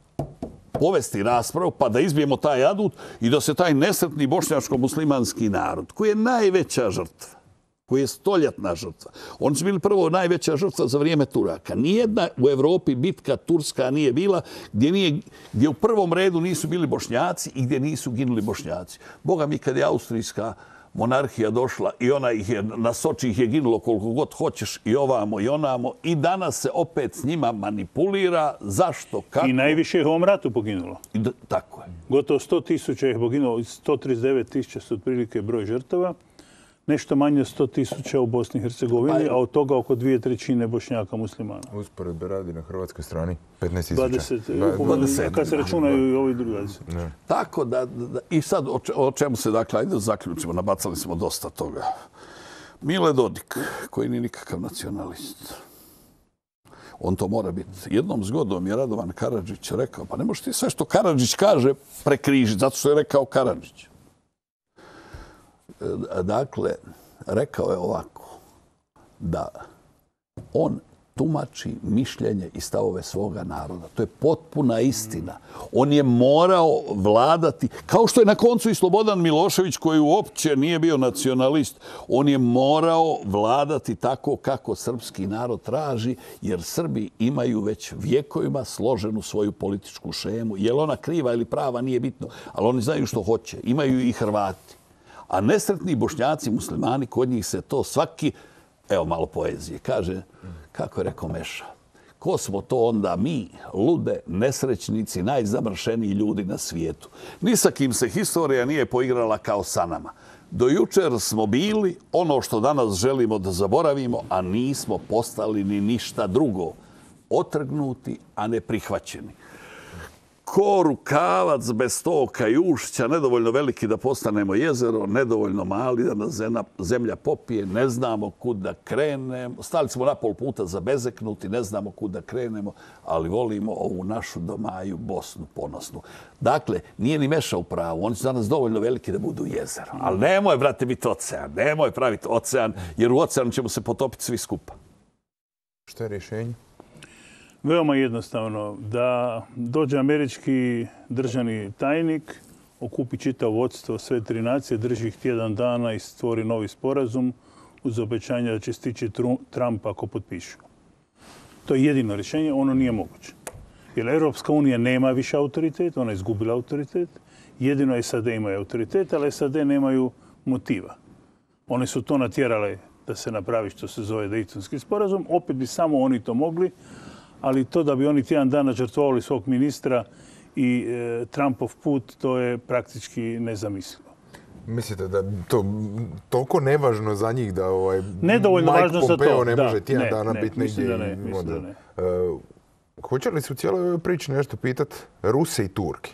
povesti raspravu, pa da izbijemo taj adut i da se taj nesretni bošnjačko-muslimanski narod, koji je najveća žrtva, koji je stoljetna žrtva. Oni su bili prvo najveća žrtva za vrijeme Turaka. Nijedna u Evropi bitka turska nije bila gdje, nije, gdje u prvom redu nisu bili Bošnjaci i gdje nisu ginuli Bošnjaci. Boga mi, kad je austrijska monarhija došla i ona ih je, na Soči ih je ginulo koliko god hoćeš i ovamo i onamo i danas se opet s njima manipulira. Zašto? Kako? I najviše ih u ovom ratu poginulo. I d- tako je. Gotovo sto tisuća ih poginulo, sto trideset devet tisuća su otprilike broj žrtava. Nešto manje od sto tisuća u Bosni i Hercegovini, a od toga oko dvije trećine Bošnjaka muslimana. Usporedbe radi na hrvatskoj strani petnaest tisuća. dvadeset, dvadeset, kad se računaju i ovi drugi dvadeset. Tako da, da, i sad o, če, o čemu se, dakle, ajde zaključimo, nabacali smo dosta toga. Mile Dodik, koji nije nikakav nacionalist, on to mora biti. Jednom zgodom je Radovan Karadžić rekao, pa ne možeš ti sve što Karadžić kaže prekrižiti, zato što je rekao Karadžić. Dakle, rekao je ovako, da on tumači mišljenje i stavove svoga naroda. To je potpuna istina. On je morao vladati, kao što je na koncu i Slobodan Milošević, koji uopće nije bio nacionalist, on je morao vladati tako kako srpski narod traži, jer Srbi imaju već vjekovima složenu svoju političku šemu. Je li ona kriva ili prava, nije bitno, ali oni znaju što hoće. Imaju i Hrvati. A nesretni Bošnjaci, muslimani, kod njih se to svaki, evo malo poezije, kaže, kako je rekao Meša, ko smo to onda mi, lude, nesrećnici, najzamršeniji ljudi na svijetu. Ni sa kim se historija nije poigrala kao sa nama. Do jučer smo bili ono što danas želimo da zaboravimo, a nismo postali ni ništa drugo. Otrgnuti, a ne prihvaćeni. Ko rukavac bez toka i ušća, nedovoljno veliki da postanemo jezero, nedovoljno mali da nas zemlja popije, ne znamo kud da krenemo. Stali smo na pol puta zabezeknuti, ne znamo kud da krenemo, ali volimo ovu našu domaju Bosnu ponosnu. Dakle, nije ni Meša u pravu, oni su danas dovoljno veliki da budu jezero. Ali nemoj, brate, biti ocean, nemoj praviti ocean, jer u oceanu ćemo se potopiti svi skupa. Što je rješenje? Veoma jednostavno, da dođe američki državni tajnik, okupi čitav vodstvo sve tri nacije, drži ih tjedan dana i stvori novi sporazum uz obećanje da će stići Trump ako potpišu. To je jedino rješenje, ono nije moguće. Jer Europska unija nema više autoritet, ona je izgubila autoritet. Jedino S A D imaju autoritet, ali S A D nemaju motiva. One su to natjerale da se napravi što se zove Dejtonski sporazum. Opet bi samo oni to mogli, ali to da bi oni tjedan dana žrtvovali svog ministra i e, Trumpov put, to je praktički nezamislivo. Mislite da to toliko nevažno za njih da ovaj Nedovoljno Mike važno za Pompeo to. ne Da, može tjedan ne, dana ne, biti mislim negdje? da ne, mislim da ne. Uh, hoće li se u cijeloj ovoj priči nešto pitati Ruse i Turke?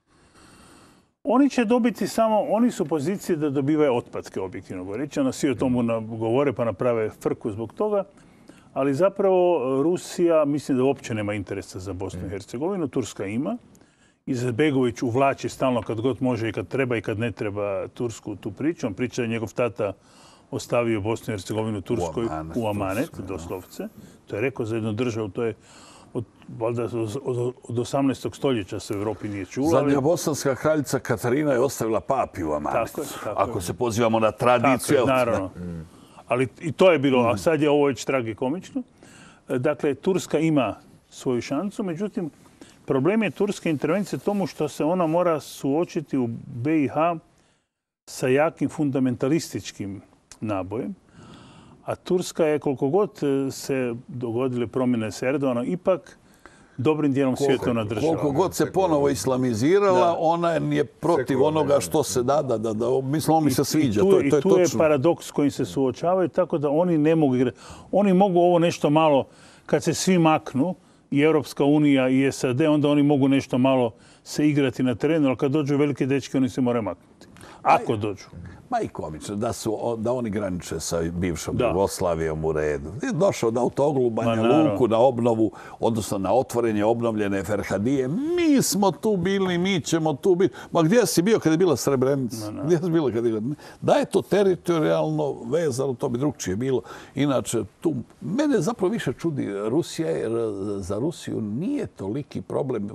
Oni će dobiti samo, oni su u poziciji da dobivaju otpatke, objektivno govoreći. Ono, svi o tomu govore pa naprave frku zbog toga. Ali zapravo Rusija, mislim da uopće nema interesa za Bosnu i Hercegovinu. Turska ima. Izetbegović uvlači stalno kad god može i kad treba i kad ne treba Tursku tu priču. On priča da njegov tata ostavio Bosnu i Hercegovinu Turskoj u amanet, u amanet doslovce. To je rekao za jednu državu, to je od, valjda od, od osamnaestog stoljeća se u Europi nije čulo. Zadnja bosanska kraljica Katarina je ostavila papi u amanet. Tako je, tako Ako je. se pozivamo na tradiciju. Tako je, naravno. Ali i to je bilo, a sad je ovo već tragikomično. Dakle, Turska ima svoju šansu, međutim, problem je turske intervencije tomu što se ona mora suočiti u B i H sa jakim fundamentalističkim nabojem. A Turska je, koliko god se dogodile promjene s Erdoganom, ipak dobrim dijelom svjetovna država. Koliko god se ponovo islamizirala, Da. ona je protiv Sekularna, onoga da. što se da, da, da, da. Mislim, on mi se sviđa. I tu, to, je- to je i tu je točno. paradoks s kojim se suočavaju, tako da oni ne mogu igrati. Oni mogu ovo nešto malo, kad se svi maknu, i Europska unija i S A D, onda oni mogu nešto malo se igrati na terenu, ali kad dođu velike dečke, oni se moraju maknuti. Ako dođu. Ma i komično, da, su, da oni graniče sa bivšom Da. Jugoslavijom u redu. Je došao na autoglu, Banja Ma, naravno. Luku, na obnovu, odnosno na otvorenje obnovljene Ferhadije. Mi smo tu bili, mi ćemo tu biti. Ma gdje si bio kad je bila Srebrenica? Gdje si bila kad je... Da je to teritorijalno vezano, to bi drugčije bilo. Inače, tu mene zapravo više čudi Rusija, jer za Rusiju nije toliki problem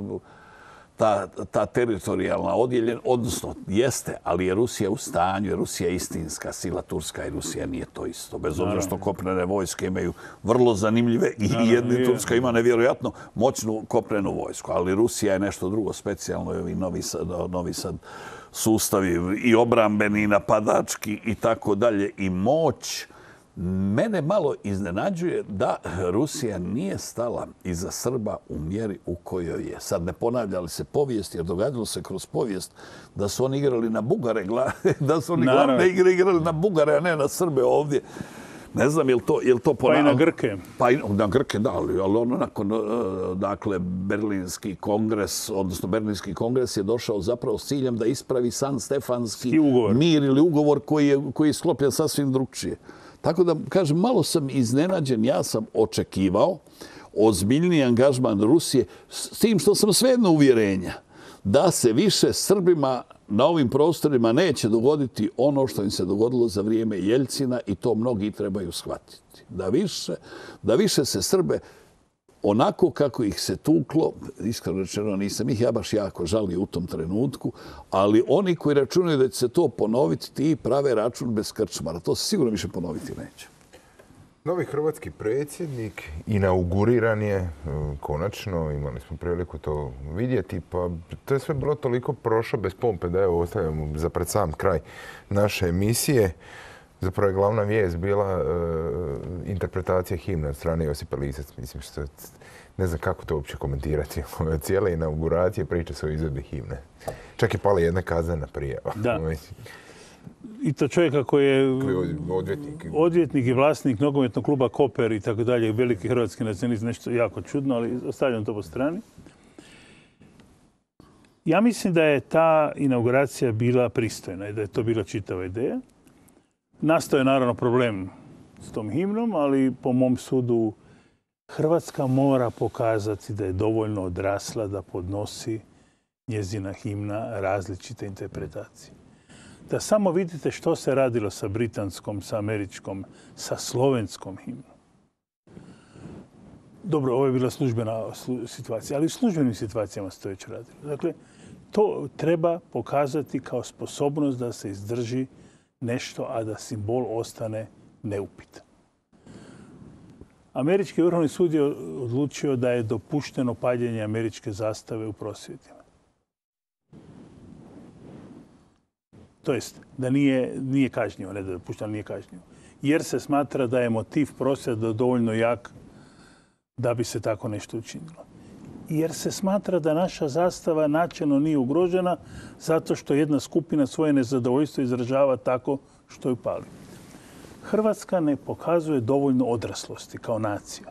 ta, ta teritorijalna odjeljen, odnosno jeste, ali je Rusija u stanju, jer Rusija je istinska sila, Turska i Rusija nije to isto. Bez obzira što kopnene vojske imaju vrlo zanimljive i jedna i Turska ima nevjerojatno moćnu kopnenu vojsku, ali Rusija je nešto drugo specijalno i ovi novi sad, novi sad sustavi i obrambeni i napadački i tako dalje i moć. Mene malo iznenađuje da Rusija nije stala iza Srba u mjeri u kojoj je. Sad ne ponavlja li se povijest, jer događalo se kroz povijest da su oni igrali na Bugare, da su oni Naravno. glavne igre igrali na Bugare, a ne na Srbe ovdje. Ne znam, je li to, je li to Pa ponavlja? i na Grke. Pa i na Grke, da, ali ali ono nakon, eh, dakle, Berlinski kongres, odnosno Berlinski kongres je došao zapravo s ciljem da ispravi San Stefanski I ugovor. mir ili ugovor koji je, koji je sklopljen sasvim drugčije. Tako da, kažem, malo sam iznenađen. Ja sam očekivao ozbiljniji angažman Rusije s tim što sam svejedno uvjerenja da se više Srbima na ovim prostorima neće dogoditi ono što im se dogodilo za vrijeme Jeljcina i to mnogi trebaju shvatiti. Da više, da više se Srbe onako kako ih se tuklo, iskreno rečeno nisam ih ja baš jako žalio u tom trenutku, ali oni koji računaju da će se to ponoviti, ti prave račun bez krčmara. To se sigurno više ponoviti neće. Novi hrvatski predsjednik inauguriran je e, konačno, imali smo priliku to vidjeti, pa to je sve bilo toliko prošlo bez pompe da evo ostavljamo za pred sam kraj naše emisije. Zapravo je glavna vijest bila e, interpretacija himne od strane Josipa Lisac. Mislim što ne znam kako to uopće komentirati. Cijele inauguracije priča se o izvedbi himne. Čak je pala jedna kaznena prijava. Da. I to čovjeka koji je Odvjetnik. odvjetnik i vlasnik nogometnog kluba Koper i tako dalje, veliki hrvatski nacionalist, nešto jako čudno, ali ostavljam to po strani. Ja mislim da je ta inauguracija bila pristojna i da je to bila čitava ideja. Nastao je naravno problem s tom himnom, ali po mom sudu Hrvatska mora pokazati da je dovoljno odrasla da podnosi njezina himna različite interpretacije. Da samo vidite što se radilo sa britanskom, sa američkom, sa slovenskom himnom. Dobro, ovo je bila službena situacija, ali u službenim situacijama se to već radilo. Dakle, to treba pokazati kao sposobnost da se izdrži nešto, a da simbol ostane neupitan. Američki vrhovni sud je odlučio da je dopušteno paljenje američke zastave u prosvjedima. To jest, da nije, nije kažnjivo, ne da je dopušteno, nije kažnjivo. Jer se smatra da je motiv prosvjeda dovoljno jak da bi se tako nešto učinilo. Jer se smatra da naša zastava načelno nije ugrožena zato što jedna skupina svoje nezadovoljstvo izražava tako što ju pali. Hrvatska ne pokazuje dovoljno odraslosti kao nacija.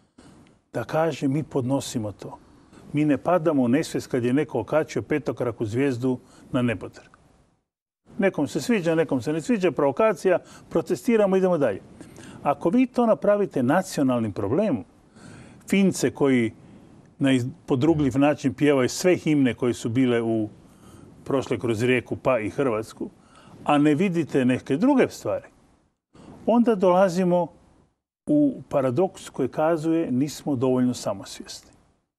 Da kaže mi podnosimo to. Mi ne padamo u nesvijest kad je neko okačio petokraku zvijezdu na neboder. Nekom se sviđa, nekom se ne sviđa, provokacija, protestiramo, idemo dalje. Ako vi to napravite nacionalnim problemom, Fince koji na podrugljiv način pjevaju sve himne koje su bile u prošle kroz rijeku pa i Hrvatsku, a ne vidite neke druge stvari, onda dolazimo u paradoks koji kazuje nismo dovoljno samosvjesni.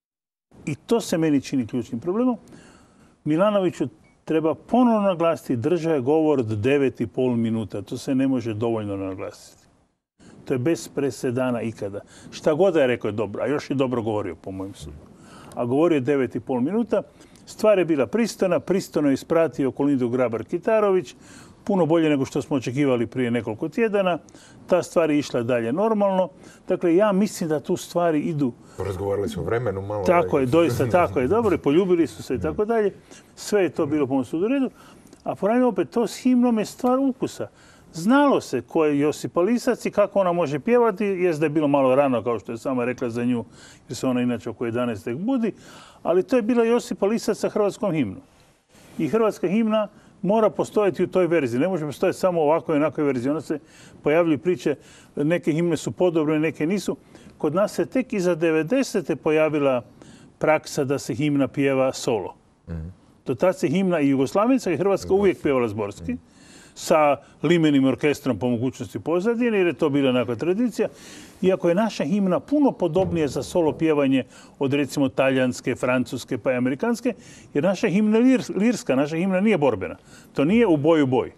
I to se meni čini ključnim problemom. Milanoviću treba ponovno naglasiti, držao je govor od devet i pol minuta. To se ne može dovoljno naglasiti. To je bez presedana ikada. Šta god je rekao je dobro, a još je dobro govorio po mojem sudu. A govorio je devet i pol minuta. Stvar je bila pristojna, pristojno je ispratio Kolindu Grabar-Kitarović, puno bolje nego što smo očekivali prije nekoliko tjedana. Ta stvar je išla dalje normalno. Dakle, ja mislim da tu stvari idu... Razgovarali su o vremenu malo... Tako je, doista tako je dobro. Poljubili su se i tako dalje. Sve je to bilo po mom sudu u redu. A ponavljam opet, to s himnom je stvar ukusa. Znalo se ko je Josipa Lisac i kako ona može pjevati. Jest da je bilo malo rano, kao što je sama rekla za nju, jer se ona inače oko jedanaest tek budi. Ali to je bila Josipa Lisac sa hrvatskom himnom. I hrvatska himna mora postojati u toj verziji. Ne može postojati samo ovako i onakoj verziji. Onda se pojavljuju priče, neke himne su podobne, neke nisu. Kod nas se tek iza devedesete pojavila praksa da se himna pjeva solo. Mm. Do tad se himna i jugoslavenska i hrvatska uvijek pjevala zborski. Mm. Sa limenim orkestrom po mogućnosti pozadine, jer je to bila nekakva tradicija. Iako je naša himna puno podobnija za solo pjevanje od recimo talijanske, francuske pa i amerikanske, jer naša himna je lirska, naša himna nije borbena. To nije u boj u boj.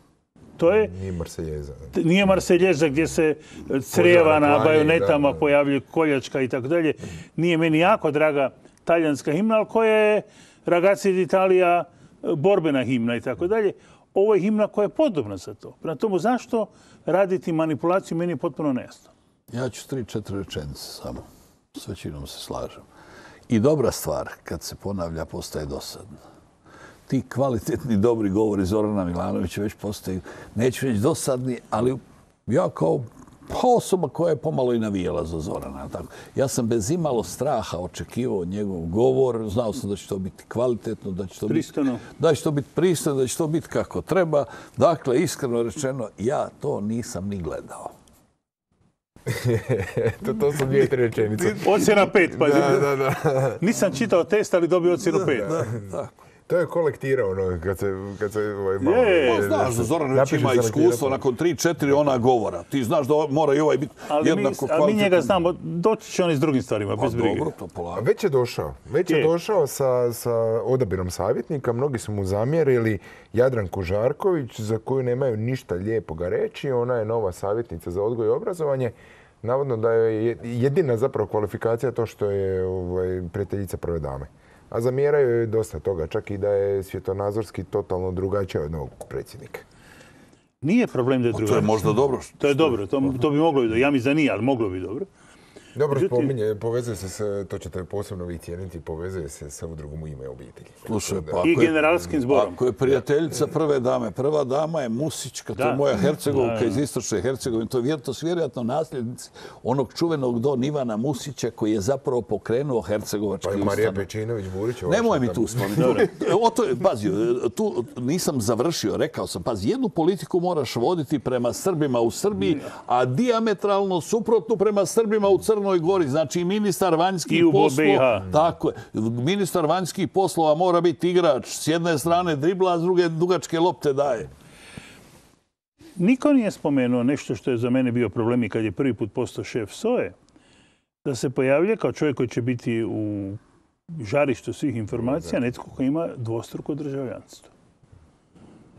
To je, nije Marseljeza. Nije Marseljeza gdje se crijeva na bajonetama, pojavljuje koljačka i tako dalje. Nije meni jako draga talijanska himna, ali koja je Ragazzi d'Italia borbena himna i tako dalje. Ovo je himna koja je podobna za to. Prema tomu, zašto raditi manipulaciju, meni je potpuno nejasno. Ja ću tri, četiri rečenice samo. S većinom se slažem. I dobra stvar, kad se ponavlja, postaje dosadna. Ti kvalitetni, dobri govori Zorana Milanovića već postaju, neću reći dosadni, ali ja kao osoba koja je pomalo i navijela za Zorana. Tako. Ja sam bez imalo straha očekivao njegov govor. Znao sam da će to biti kvalitetno, da će to pristojno. biti, da će to biti pristojno, da će to biti kako treba. Dakle, iskreno rečeno, ja to nisam ni gledao. to, to su dvije, tri rečenice. Ocjena pet, pa da, da, da. Nisam čitao test, ali dobio ocjenu pet. Da, tako. To je kolektirao, ono, kad se, kad se ovaj, malo... Je, pa znaš da Zoran već ima iskustvo nakon tri, četiri ona govora. Ti znaš da mora i ovaj biti ali jednako kvalitetan. Ali mi njega znamo, doći će on i s drugim stvarima, bez brige. Dobro, to polako. Već je došao. Već je, je došao sa, sa odabirom savjetnika. Mnogi su mu zamjerili Jadranku Žarković, za koju nemaju ništa lijepoga reći. Ona je nova savjetnica za odgoj i obrazovanje. Navodno da je jedina zapravo kvalifikacija to što je ovaj, prijateljica prve dame. A zamjeraju je dosta toga, čak i da je svjetonazorski totalno drugačija od novog predsjednika. Nije problem da je drugačije. To je možda dobro. To je dobro, to, to bi moglo biti. Ja mi za nije, ali moglo bi dobro. Dobro spominje, povezuje se s, to ćete posebno vi cijeniti, povezuje se sa udrugom U ime obitelji. Slušaj, pa i generalskim zborom. Ako je prijateljica prve dame, prva dama je Musička, to je moja Hercegovka iz istočne Hercegovine, to je vjerojatno nasljednici onog čuvenog Don Ivana Musića koji je zapravo pokrenuo hercegovački ustanak. Pa Marija Pečinović-Burić. Nemoj mi tu spomenuti. Pazi, tu nisam završio, rekao sam, pazi, jednu politiku moraš voditi prema Srbima u Srbiji, a dijametralno suprotno prema Srbima u Crnoj Gori. Znači, ministar vanjskih poslova, tako je, ministar vanjskih poslova mora biti igrač. S jedne strane dribla, a s druge dugačke lopte daje. Niko nije spomenuo nešto što je za mene bio problem i kad je prvi put postao šef S O E, da se pojavlja kao čovjek koji će biti u žarištu svih informacija, netko koji ima dvostruko državljanstvo.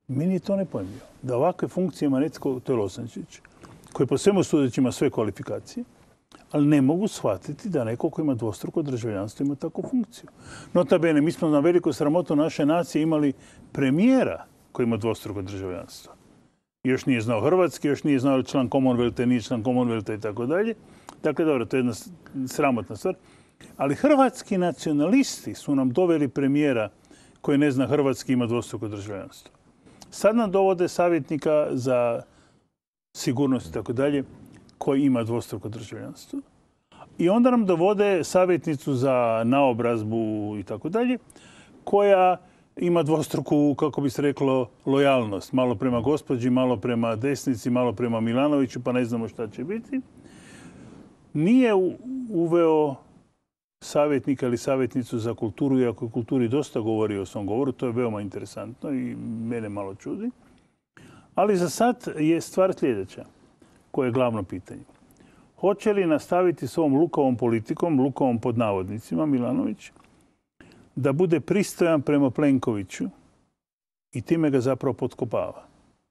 Meni je to nepojmljivo. Da ovakve funkcije ima netko, to je Losančić, koji po svemu sudeći ima sve kvalifikacije, ali ne mogu shvatiti da neko ko ima dvostruko državljanstvo ima takvu funkciju. Nota bene, mi smo na veliku sramotu naše nacije imali premijera koji ima dvostruko državljanstvo. Još nije znao hrvatski, još nije znao član Commonwealtha, nije član Commonwealtha i tako dalje. Dakle, dobro, to je jedna sramotna stvar. Ali hrvatski nacionalisti su nam doveli premijera koji ne zna hrvatski, ima dvostruko državljanstvo. Sad nam dovode savjetnika za sigurnost i tako dalje, koji ima dvostruko državljanstvo. I onda nam dovode savjetnicu za naobrazbu i tako dalje, koja ima dvostruku, kako bi se reklo, lojalnost. Malo prema gospođi, malo prema desnici, malo prema Milanoviću, pa ne znamo šta će biti. Nije uveo savjetnika ili savjetnicu za kulturu, iako je kulturi dosta govori o svom govoru, to je veoma interesantno i mene malo čudi. Ali za sad je stvar sljedeća, koje je glavno pitanje. Hoće li nastaviti s ovom lukavom politikom, lukavom pod navodnicima, Milanović, da bude pristojan prema Plenkoviću i time ga zapravo potkopava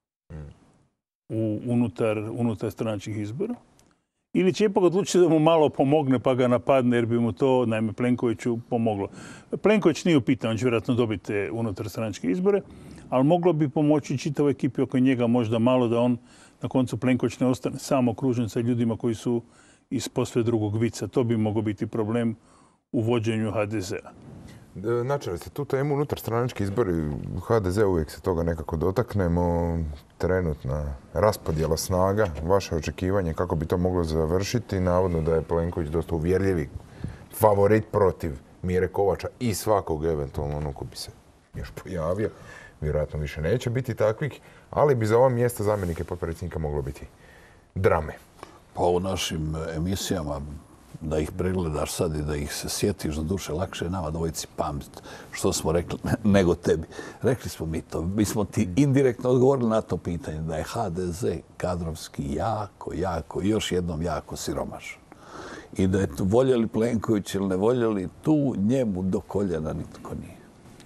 u, unutar, unutar stranačkih izbora? Ili će ipak odlučiti da mu malo pomogne pa ga napadne jer bi mu to, naime, Plenkoviću pomoglo. Plenković nije upitan, on će vjerojatno dobiti unutar stranačke izbore, ali moglo bi pomoći čitavoj ekipi oko njega možda malo da on na koncu Plenković ne ostane samo okružen sa ljudima koji su iz posve drugog vica. To bi mogao biti problem u vođenju ha de zea. Načeli ste tu temu unutar stranački izbori u ha de zeu, uvijek se toga nekako dotaknemo. Trenutna raspodjela snaga, vaše očekivanje kako bi to moglo završiti, navodno da je Plenković dosta uvjerljivi favorit protiv Mire Kovača i svakog eventualno ono ko bi se još pojavio. Vjerojatno više neće biti takvih, ali bi za ova mjesta zamjenike potpredsjednika moglo biti drame. Pa u našim emisijama da ih pregledaš sad i da ih se sjetiš, za duše lakše je nama dvojici pamet što smo rekli nego tebi. Rekli smo mi to. Mi smo ti indirektno odgovorili na to pitanje da je ha de ze kadrovski jako, jako, još jednom jako siromašan. I da je voljeli Plenković ili ne voljeli, tu njemu do koljena nitko nije.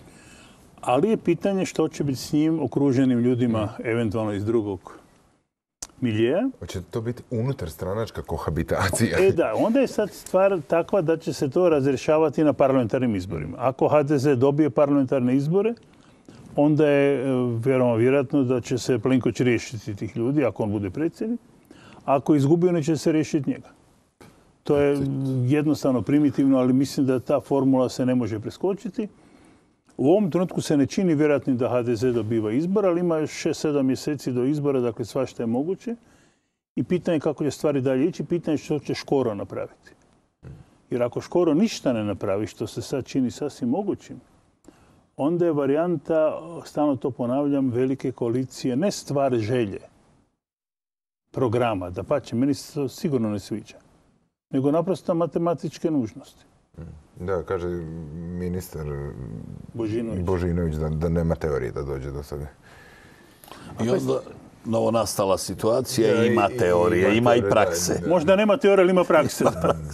Ali je pitanje što će biti s njim okruženim ljudima, eventualno iz drugog miljeja. Hoće to biti unutar stranačka kohabitacija? E da, onda je sad stvar takva da će se to razrješavati na parlamentarnim izborima. Ako ha de ze dobije parlamentarne izbore, onda je veoma vjerojatno da će se Plenković riješiti tih ljudi, ako on bude predsjednik. Ako izgubi, on će se riješiti njega. To je jednostavno primitivno, ali mislim da ta formula se ne može preskočiti. U ovom trenutku se ne čini vjerojatnim da ha de ze dobiva izbor, ali ima još šest sedam mjeseci do izbora, dakle svašta je moguće. I pitanje je kako će stvari dalje ići, pitanje je što će Škoro napraviti. Jer ako Škoro ništa ne napravi, što se sad čini sasvim mogućim, onda je varijanta, stalno to ponavljam, velike koalicije, ne stvar želje, programa, da pače, meni se to sigurno ne sviđa, nego naprosto matematičke nužnosti. Da, kaže ministar Božinović, Božinović da, da nema teorije da dođe do toga. I onda novonastala situacija ima teorije, ima i prakse. Da, da. Možda nema teorije, ali ima prakse.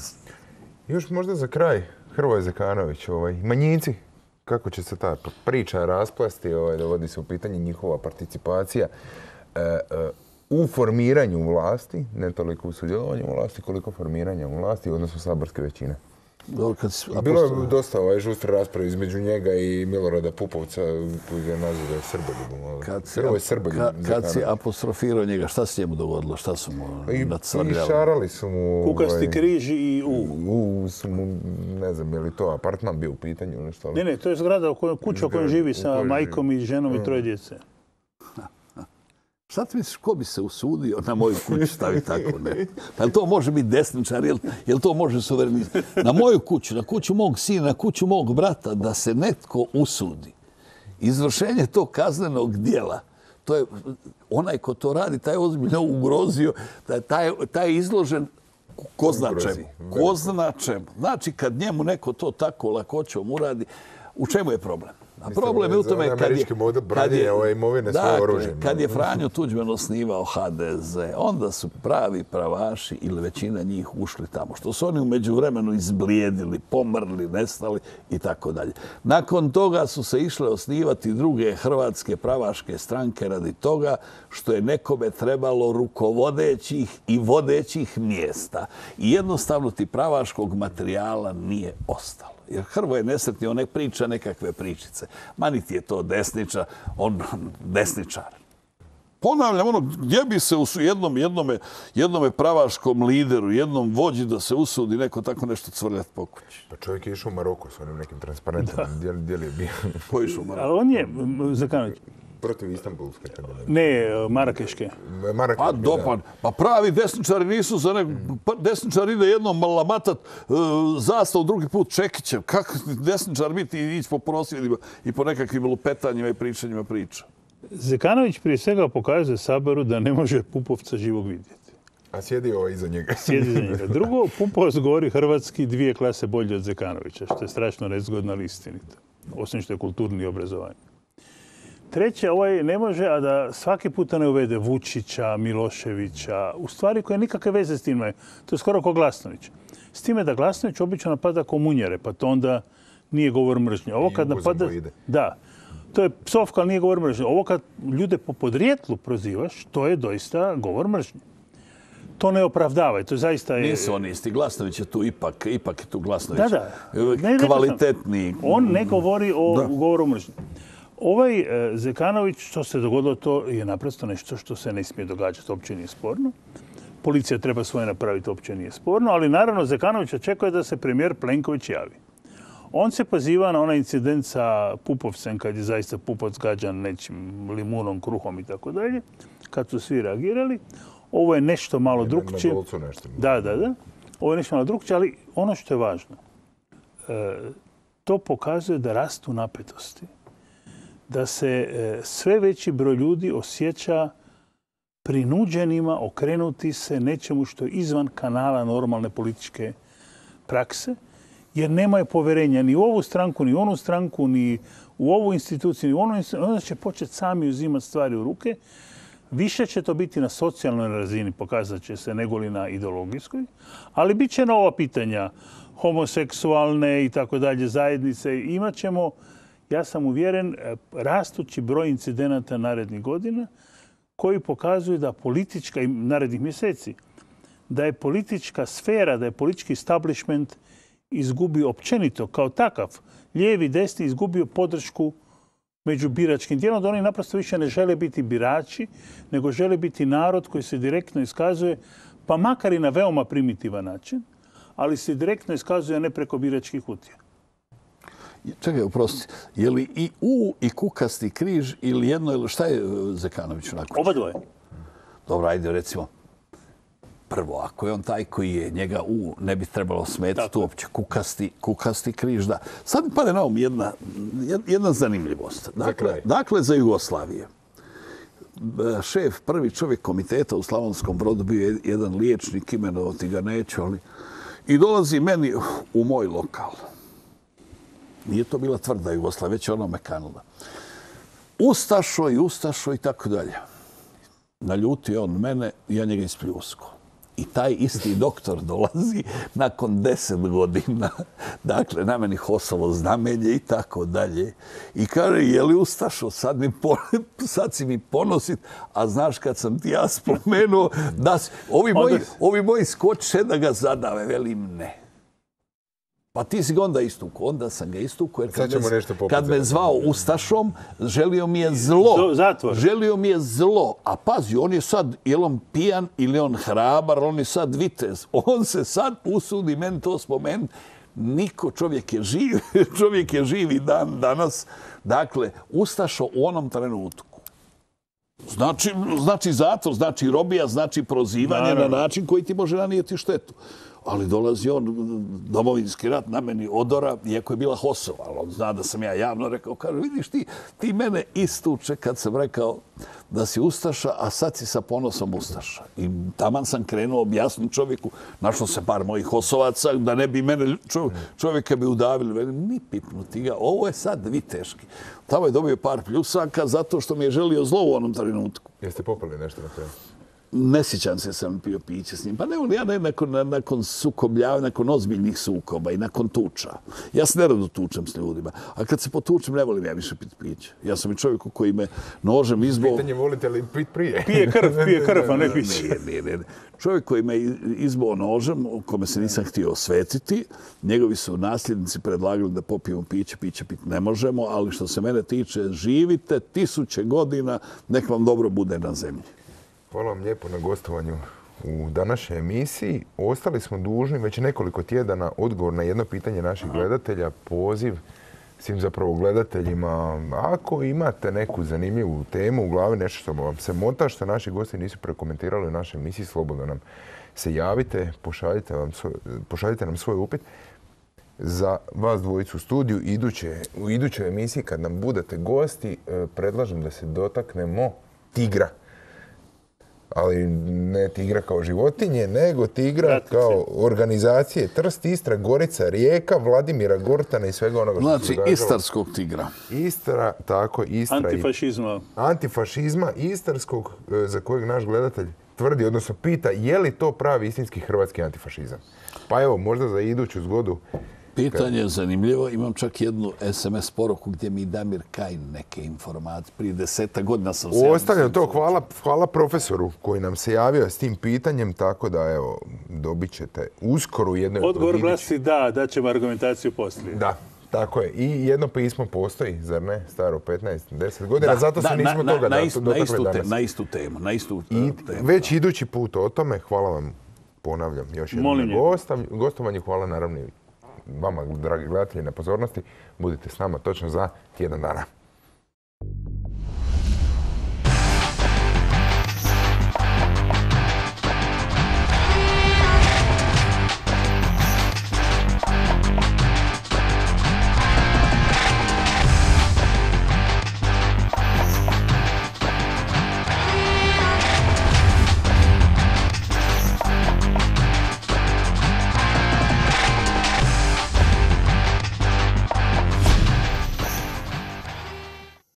Još možda za kraj, Hrvoje Zekanović, ovaj, manjinci, kako će se ta priča rasplesti, ovaj, dovodi se u pitanje njihova participacija e, e, u formiranju vlasti, ne toliko u sudjelovanju vlasti, koliko formiranja vlasti, odnosno saborske većine. Bilo je dosta ovaj žustre rasprave između njega i Milorada Pupovca, koji ga naziva Srboljubom. Kad si, ka, kad si apostrofirao njega, šta se njemu dogodilo? Šta su mu nacrljali? I šarali su mu... Kukasti križ i U. U su mu, ne znam, je li to apartman bio u pitanju? Nešto, ali... Ne, ne, to je zgrada, kuća u kojoj živi sa majkom i ženom i troje djece. Šta ti misliš, ko bi se usudio na moju kuću staviti tako? Ne? Pa jel to može biti desničar, jel, jel to može suverenist? Na moju kuću, na kuću mog sina, na kuću mog brata, da se netko usudi. Izvršenje tog kaznenog dijela, to je, onaj ko to radi, taj je ozbiljno ugrozio, taj, taj je izložen ko zna čemu. Ko zna čemu. Znači, kad njemu neko to tako lakoćom uradi, u čemu je problem? A problem je u tome kad je... Američki model branjenja ove imovine svoje oružje. Kad je Franjo Tuđman osnivao ha de ze, onda su pravi pravaši ili većina njih ušli tamo. Što su oni u međuvremenu izblijedili, pomrli, nestali i tako dalje. Nakon toga su se išle osnivati druge hrvatske pravaške stranke radi toga što je nekome trebalo rukovodećih i vodećih mjesta. I jednostavno ti pravaškog materijala nije ostalo. Jer Hrvoje nesretni, on ne priča nekakve pričice. Ma niti je to desničar, on desničar. Ponavljam, ono, gdje bi se u jednom, jednome, jednome pravaškom lideru, jednom vođi da se usudi neko tako nešto cvrljati po kući? Pa čovjek je išao u Maroku s onim nekim transparentom. Gdje li je bio? Ko je išao u Maroku? Ali on je, Zekanović, protiv Istanbulske. ne, Marakeške. Marakeške, Pa dopan. Pa pravi desničari nisu za nek... Pa desničar ide jednom lamatat uh, zastav, drugi put Čekićem. Kako desničar biti i ići po prosvjedima i po nekakvim lupetanjima i pričanjima priča? Zekanović prije svega pokazuje Saboru da ne može Pupovca živog vidjeti. A sjedi ovo iza njega. Sjedi iza njega. Drugo, Pupovac govori hrvatski dvije klase bolje od Zekanovića, što je strašno nezgodno, ali istinito. Osim što je kulturni obrazovanje. Treće, ovaj ne može, a da svaki puta ne uvede Vučića, Miloševića, u stvari koje nikakve veze s tim imaju. To je skoro kao Glasnović. S time da Glasnović obično napada komunjare, pa to onda nije govor mržnje. Ovo kad napada... Da. To je psovka, ali nije govor mržnje. Ovo kad ljude po podrijetlu prozivaš, to je doista govor mržnje. To ne opravdava. To zaista je... Nisu oni isti. Glasnović je tu ipak, ipak je tu Glasnović. Da, da. Ne, kvalitetni. On ne govori o da. govoru mržnje. Ovaj e, Zekanović, što se dogodilo, to je naprosto nešto što se ne smije događati. Uopće nije sporno. Policija treba svoje napraviti, uopće nije sporno. Ali naravno Zekanović očekuje da se premijer Plenković javi. On se poziva na onaj incident sa Pupovcem, kad je zaista Pupovac gađan nečim limunom, kruhom i tako dalje, kad su svi reagirali. Ovo je nešto malo drukčije. Da, da, da. Ovo je nešto malo drukčije, ali ono što je važno, e, to pokazuje da rastu napetosti, da se e, sve veći broj ljudi osjeća prinuđenima okrenuti se nečemu što je izvan kanala normalne političke prakse, jer nemaju poverenja ni u ovu stranku, ni u onu stranku, ni u ovu instituciju, ni u onu instituciju. Onda će početi sami uzimati stvari u ruke. Više će to biti na socijalnoj razini, pokazat će se, nego li na ideologijskoj. Ali bit će na ova pitanja homoseksualne i tako dalje zajednice. Imaćemo, ja sam uvjeren, rastući broj incidenata narednih godina koji pokazuju da politička, i narednih mjeseci, da je politička sfera, da je politički establishment izgubio općenito kao takav, lijevi, desni, izgubio podršku među biračkim tijelom, da oni naprosto više ne žele biti birači, nego žele biti narod koji se direktno iskazuje, pa makar i na veoma primitivan način, ali se direktno iskazuje ne preko biračkih kutija. Čekaj, oprosti, je li i U i kukasti križ ili jedno, ili šta je Zekanović onako? Oba dvoje. Dobro, ajde recimo. Prvo, ako je on taj koji je, njega U ne bi trebalo smetiti uopće. Kukasti, kukasti križ, da. Sad mi pade na um jedna, jedna zanimljivost. Dakle, za dakle, za Jugoslavije. Šef, prvi čovjek komiteta u Slavonskom Brodu bio je jedan liječnik, imenovati ga neću, ali... I dolazi meni u moj lokal. Nije to bila tvrda Jugoslavija, već je ono mekanula. Ustašo i ustašo i tako dalje. Naljutio on mene i ja njega ispljusko. I taj isti doktor dolazi nakon deset godina, dakle, na meni hosalo znamenje i tako dalje. I kaže, je li ustašo, sad, mi po, sad si mi ponosit, a znaš kad sam ti ja spomenuo da si, ovi, moji, ovi moji skoče da ga zadave, velim ne. Pa ti si ga onda istuku. Onda sam ga istuku, jer kad, me, kad me zvao ustašom, želio mi je zlo. Zatvor. Želio mi je zlo. A pazi, on je sad, je li on pijan ili on hrabar, on je sad vitez. On se sad usudi meni to spomenuti. Niko, čovjek je živ, čovjek je živi dan danas. Dakle, ustašo u onom trenutku. Znači, znači zatvor, znači robija, znači prozivanje Naravno. na način koji ti može nanijeti štetu. Ali dolazi on, domovinski rat, na meni odora, iako je bila Hosova. Ali on zna da sam ja javno rekao, kaže, vidiš ti, ti mene istuče kad sam rekao da si ustaša, a sad si sa ponosom ustaša. I taman sam krenuo objasniti čovjeku, našlo se par mojih osovaca, da ne bi mene čovjeka bi udavili. Velim, ni pipnuti ga, ovo je sad viteški. Tamo je dobio par pljusaka zato što mi je želio zlo u onom trenutku. Jeste popali nešto na kraju? Ne sjećam se sam pio piće s njim. Pa ne, ja ne, nakon, nakon sukobljava, nakon ozbiljnih sukoba i nakon tuča. Ja se nerado tučem s ljudima. A kad se potučem, ne volim ja više piti piće. Ja sam i čovjek koji me nožem izbao... Pitanje volite li pit prije? Pije krv, pije krv, a ne piće. Ne, ne, ne. Čovjek koji me izbao nožem, kome se nisam htio osvetiti, njegovi su nasljednici predlagali da popijemo piće, piće piti ne možemo, ali što se mene tiče, živite tisuće godina, nek vam dobro bude na zemlji. Hvala vam lijepo na gostovanju u današnjoj emisiji. Ostali smo dužni već nekoliko tjedana odgovor na jedno pitanje naših gledatelja, poziv svim zapravo gledateljima. Ako imate neku zanimljivu temu u glavi, nešto što vam se mota, što naši gosti nisu prekomentirali u našoj emisiji, slobodno nam se javite, pošaljite, vam svoj, pošaljite nam svoj upit. Za vas dvojicu u studiju iduće, u idućoj emisiji kad nam budete gosti, predlažem da se dotaknemo tigra. Ali ne tigra kao životinje, nego tigra Ratice. Kao organizacije Trst, Istra, Gorica, Rijeka, Vladimira Gortana i svega onoga što znači, se događalo. istarskog tigra. Istra, tako, Istra. Antifašizma. I, antifašizma istarskog, za kojeg naš gledatelj tvrdi, odnosno pita, je li to pravi istinski hrvatski antifašizam? Pa evo, možda za iduću zgodu. Pitanje je zanimljivo. Imam čak jednu es em es poruku gdje mi Damir Kajin neke informacije. Prije deseta godina sam se... Ostavljam to. Hvala, hvala profesoru koji nam se javio s tim pitanjem, tako da evo, dobit ćete uskoro jedno... Odgovor glasi da, da ćemo argumentaciju poslije. Da, tako je. I jedno pismo postoji, zar ne? Staro petnaest deset godina, da, zato se nismo na, toga na, istu, dotakli na istu danas. Te, na istu temu. Na istu I temu. Već idući put o tome, hvala vam, ponavljam, još jednom na gostovanju, hvala naravno i vama, dragi gledatelji, na pozornosti. Budite s nama točno za tjedan dana.